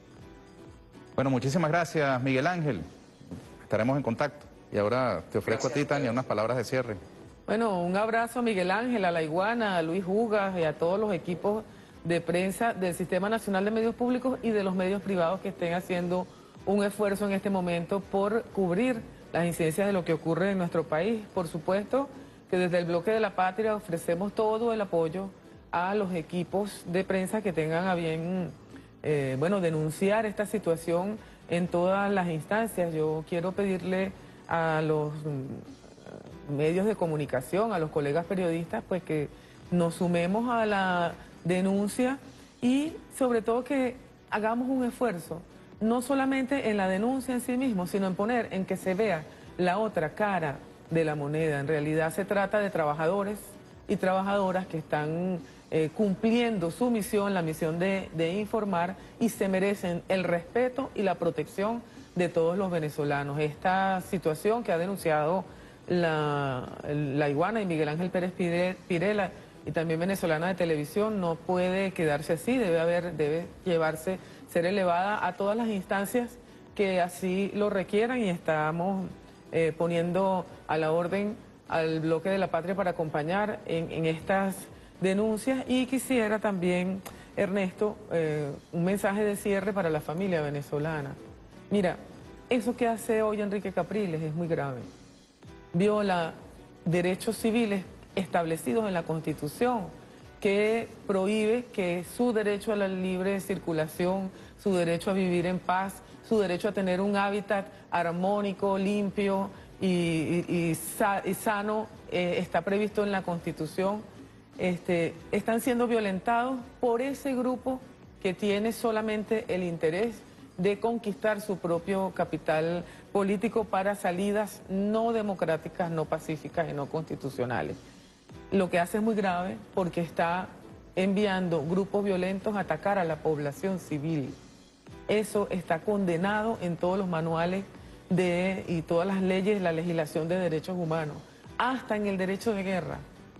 [SPEAKER 1] Bueno, muchísimas gracias, Miguel Ángel. Estaremos en contacto. Y ahora te ofrezco gracias a ti, Tania, unas palabras de cierre.
[SPEAKER 2] Bueno, un abrazo a Miguel Ángel, a La Iguana, a Luis Ugas y a todos los equipos de prensa del Sistema Nacional de Medios Públicos y de los medios privados que estén haciendo un esfuerzo en este momento por cubrir las incidencias de lo que ocurre en nuestro país. Por supuesto que desde el Bloque de la Patria ofrecemos todo el apoyo a los equipos de prensa que tengan a bien, eh, bueno, denunciar esta situación en todas las instancias. Yo quiero pedirle a los medios de comunicación, a los colegas periodistas, pues que nos sumemos a la denuncia y sobre todo que hagamos un esfuerzo, no solamente en la denuncia en sí mismo, sino en poner, en que se vea la otra cara de la moneda. En realidad se trata de trabajadores y trabajadoras que están eh, cumpliendo su misión, la misión de, de informar, y se merecen el respeto y la protección de todos los venezolanos. Esta situación que ha denunciado la, la Iguana y Miguel Ángel Pérez Pirela, y también Venezolana de Televisión, no puede quedarse así, debe haber, debe llevarse, ser elevada a todas las instancias que así lo requieran, y estamos eh, poniendo a la orden al Bloque de la Patria para acompañar en, en estas denuncias. Y quisiera también, Ernesto, eh, un mensaje de cierre para la familia venezolana. Mira, eso que hace hoy Enrique Capriles es muy grave. Viola derechos civiles establecidos en la Constitución, que prohíbe que su derecho a la libre circulación, su derecho a vivir en paz, su derecho a tener un hábitat armónico, limpio y, y, y, sa y sano eh, está previsto en la Constitución. Este, están siendo violentados por ese grupo que tiene solamente el interés de conquistar su propio capital político para salidas no democráticas, no pacíficas y no constitucionales. Lo que hace es muy grave porque está enviando grupos violentos a atacar a la población civil. Eso está condenado en todos los manuales de, y todas las leyes, la legislación de derechos humanos. Hasta en el derecho de guerra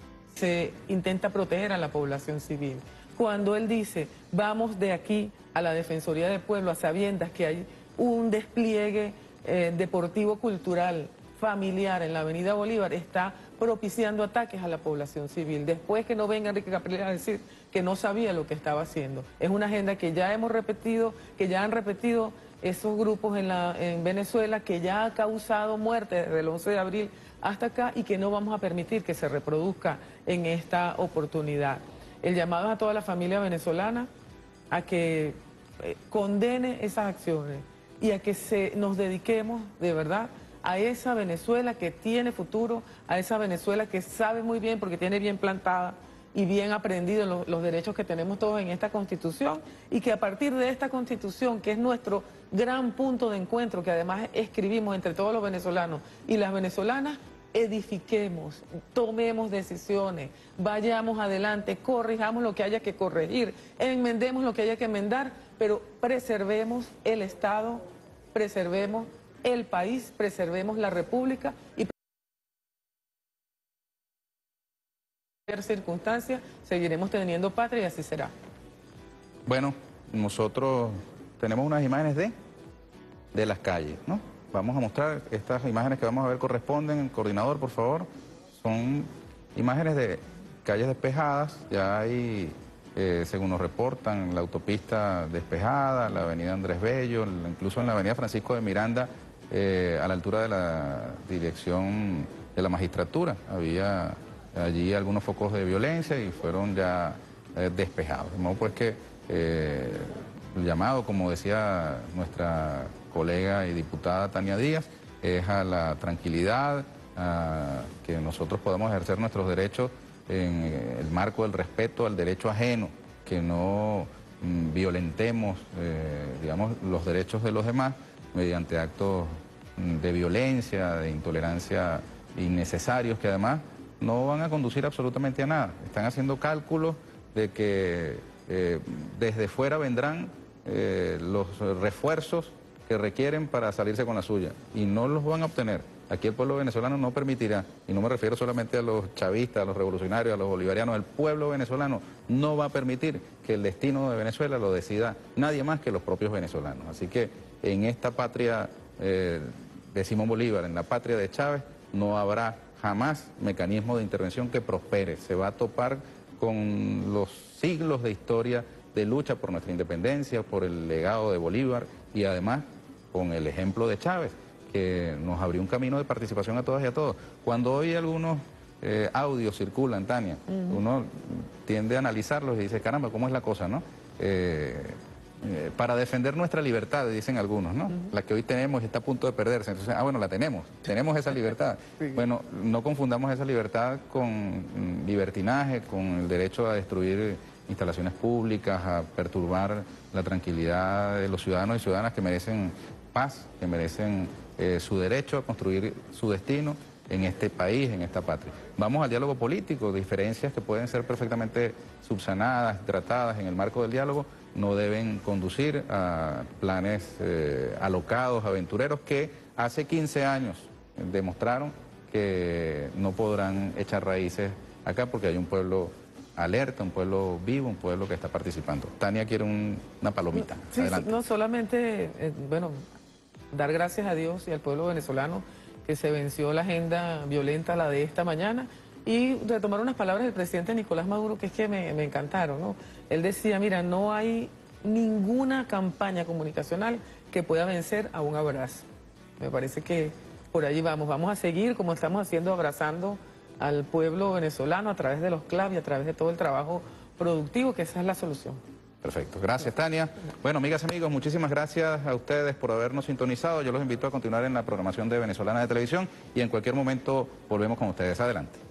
[SPEAKER 2] se intenta proteger a la población civil. Cuando él dice, vamos de aquí a la Defensoría del Pueblo a sabiendas que hay un despliegue eh, deportivo, cultural, familiar en la Avenida Bolívar, está propiciando ataques a la población civil. Después que no venga Enrique Capriles a decir que no sabía lo que estaba haciendo. Es una agenda que ya hemos repetido, que ya han repetido esos grupos en, la, en Venezuela, que ya ha causado muerte desde el once de abril hasta acá y que no vamos a permitir que se reproduzca en esta oportunidad. El llamado es a toda la familia venezolana a que eh, condene esas acciones y a que se, nos dediquemos de verdad a esa Venezuela que tiene futuro, a esa Venezuela que sabe muy bien, porque tiene bien plantada y bien aprendido los, los derechos que tenemos todos en esta Constitución, y que a partir de esta Constitución, que es nuestro gran punto de encuentro, que además escribimos entre todos los venezolanos y las venezolanas, edifiquemos, tomemos decisiones, vayamos adelante, corrijamos lo que haya que corregir, enmendemos lo que haya que enmendar, pero preservemos el Estado, preservemos el país, preservemos la República y en cualquier circunstancia seguiremos teniendo patria y así será.
[SPEAKER 1] Bueno, nosotros tenemos unas imágenes de, de las calles, ¿no? Vamos a mostrar estas imágenes que vamos a ver corresponden. Coordinador, por favor. Son imágenes de calles despejadas. Ya hay, eh, según nos reportan, la autopista despejada, la avenida Andrés Bello, incluso en la avenida Francisco de Miranda, eh, a la altura de la dirección de la magistratura. Había allí algunos focos de violencia y fueron ya eh, despejados. De modo pues que eh, el llamado, como decía nuestra colega y diputada Tania Díaz, es a la tranquilidad, a que nosotros podamos ejercer nuestros derechos en el marco del respeto al derecho ajeno, que no mm, violentemos, eh, digamos, los derechos de los demás mediante actos mm, de violencia, de intolerancia innecesarios, que además no van a conducir absolutamente a nada. Están haciendo cálculos de que eh, desde fuera vendrán eh, los refuerzos que requieren para salirse con la suya y no los van a obtener. Aquí el pueblo venezolano no permitirá, y no me refiero solamente a los chavistas, a los revolucionarios, a los bolivarianos, el pueblo venezolano no va a permitir que el destino de Venezuela lo decida nadie más que los propios venezolanos. Así que en esta patria eh, de Simón Bolívar, en la patria de Chávez, no habrá jamás mecanismo de intervención que prospere. Se va a topar con los siglos de historia de lucha por nuestra independencia, por el legado de Bolívar y además con el ejemplo de Chávez, que nos abrió un camino de participación a todas y a todos. Cuando hoy algunos eh, audios circulan, Tania, uh-huh. uno tiende a analizarlos y dice, caramba, ¿cómo es la cosa, no? Eh, eh, para defender nuestra libertad, dicen algunos, ¿no? Uh-huh. La que hoy tenemos y está a punto de perderse. Entonces, ah, bueno, la tenemos, tenemos esa libertad. Sí. Bueno, no confundamos esa libertad con mm, libertinaje, con el derecho a destruir instalaciones públicas, a perturbar la tranquilidad de los ciudadanos y ciudadanas que merecen paz, que merecen eh, su derecho a construir su destino en este país, en esta patria. Vamos al diálogo político, diferencias que pueden ser perfectamente subsanadas, tratadas en el marco del diálogo, no deben conducir a planes eh, alocados, aventureros, que hace quince años demostraron que no podrán echar raíces acá porque hay un pueblo alerta, un pueblo vivo, un pueblo que está participando. Tania quiere un, una palomita.
[SPEAKER 2] Sí,
[SPEAKER 1] adelante.
[SPEAKER 2] No solamente, eh, bueno, dar gracias a Dios y al pueblo venezolano que se venció la agenda violenta, la de esta mañana, y retomar unas palabras del presidente Nicolás Maduro que es que me, me encantaron, ¿no? Él decía, mira, no hay ninguna campaña comunicacional que pueda vencer a un abrazo. Me parece que por allí vamos, vamos a seguir como estamos haciendo, abrazando al pueblo venezolano a través de los C L A V y a través de todo el trabajo productivo, que esa es la solución.
[SPEAKER 1] Perfecto, gracias Tania. Bueno, amigas y amigos, muchísimas gracias a ustedes por habernos sintonizado. Yo los invito a continuar en la programación de Venezolana de Televisión y en cualquier momento volvemos con ustedes. Adelante.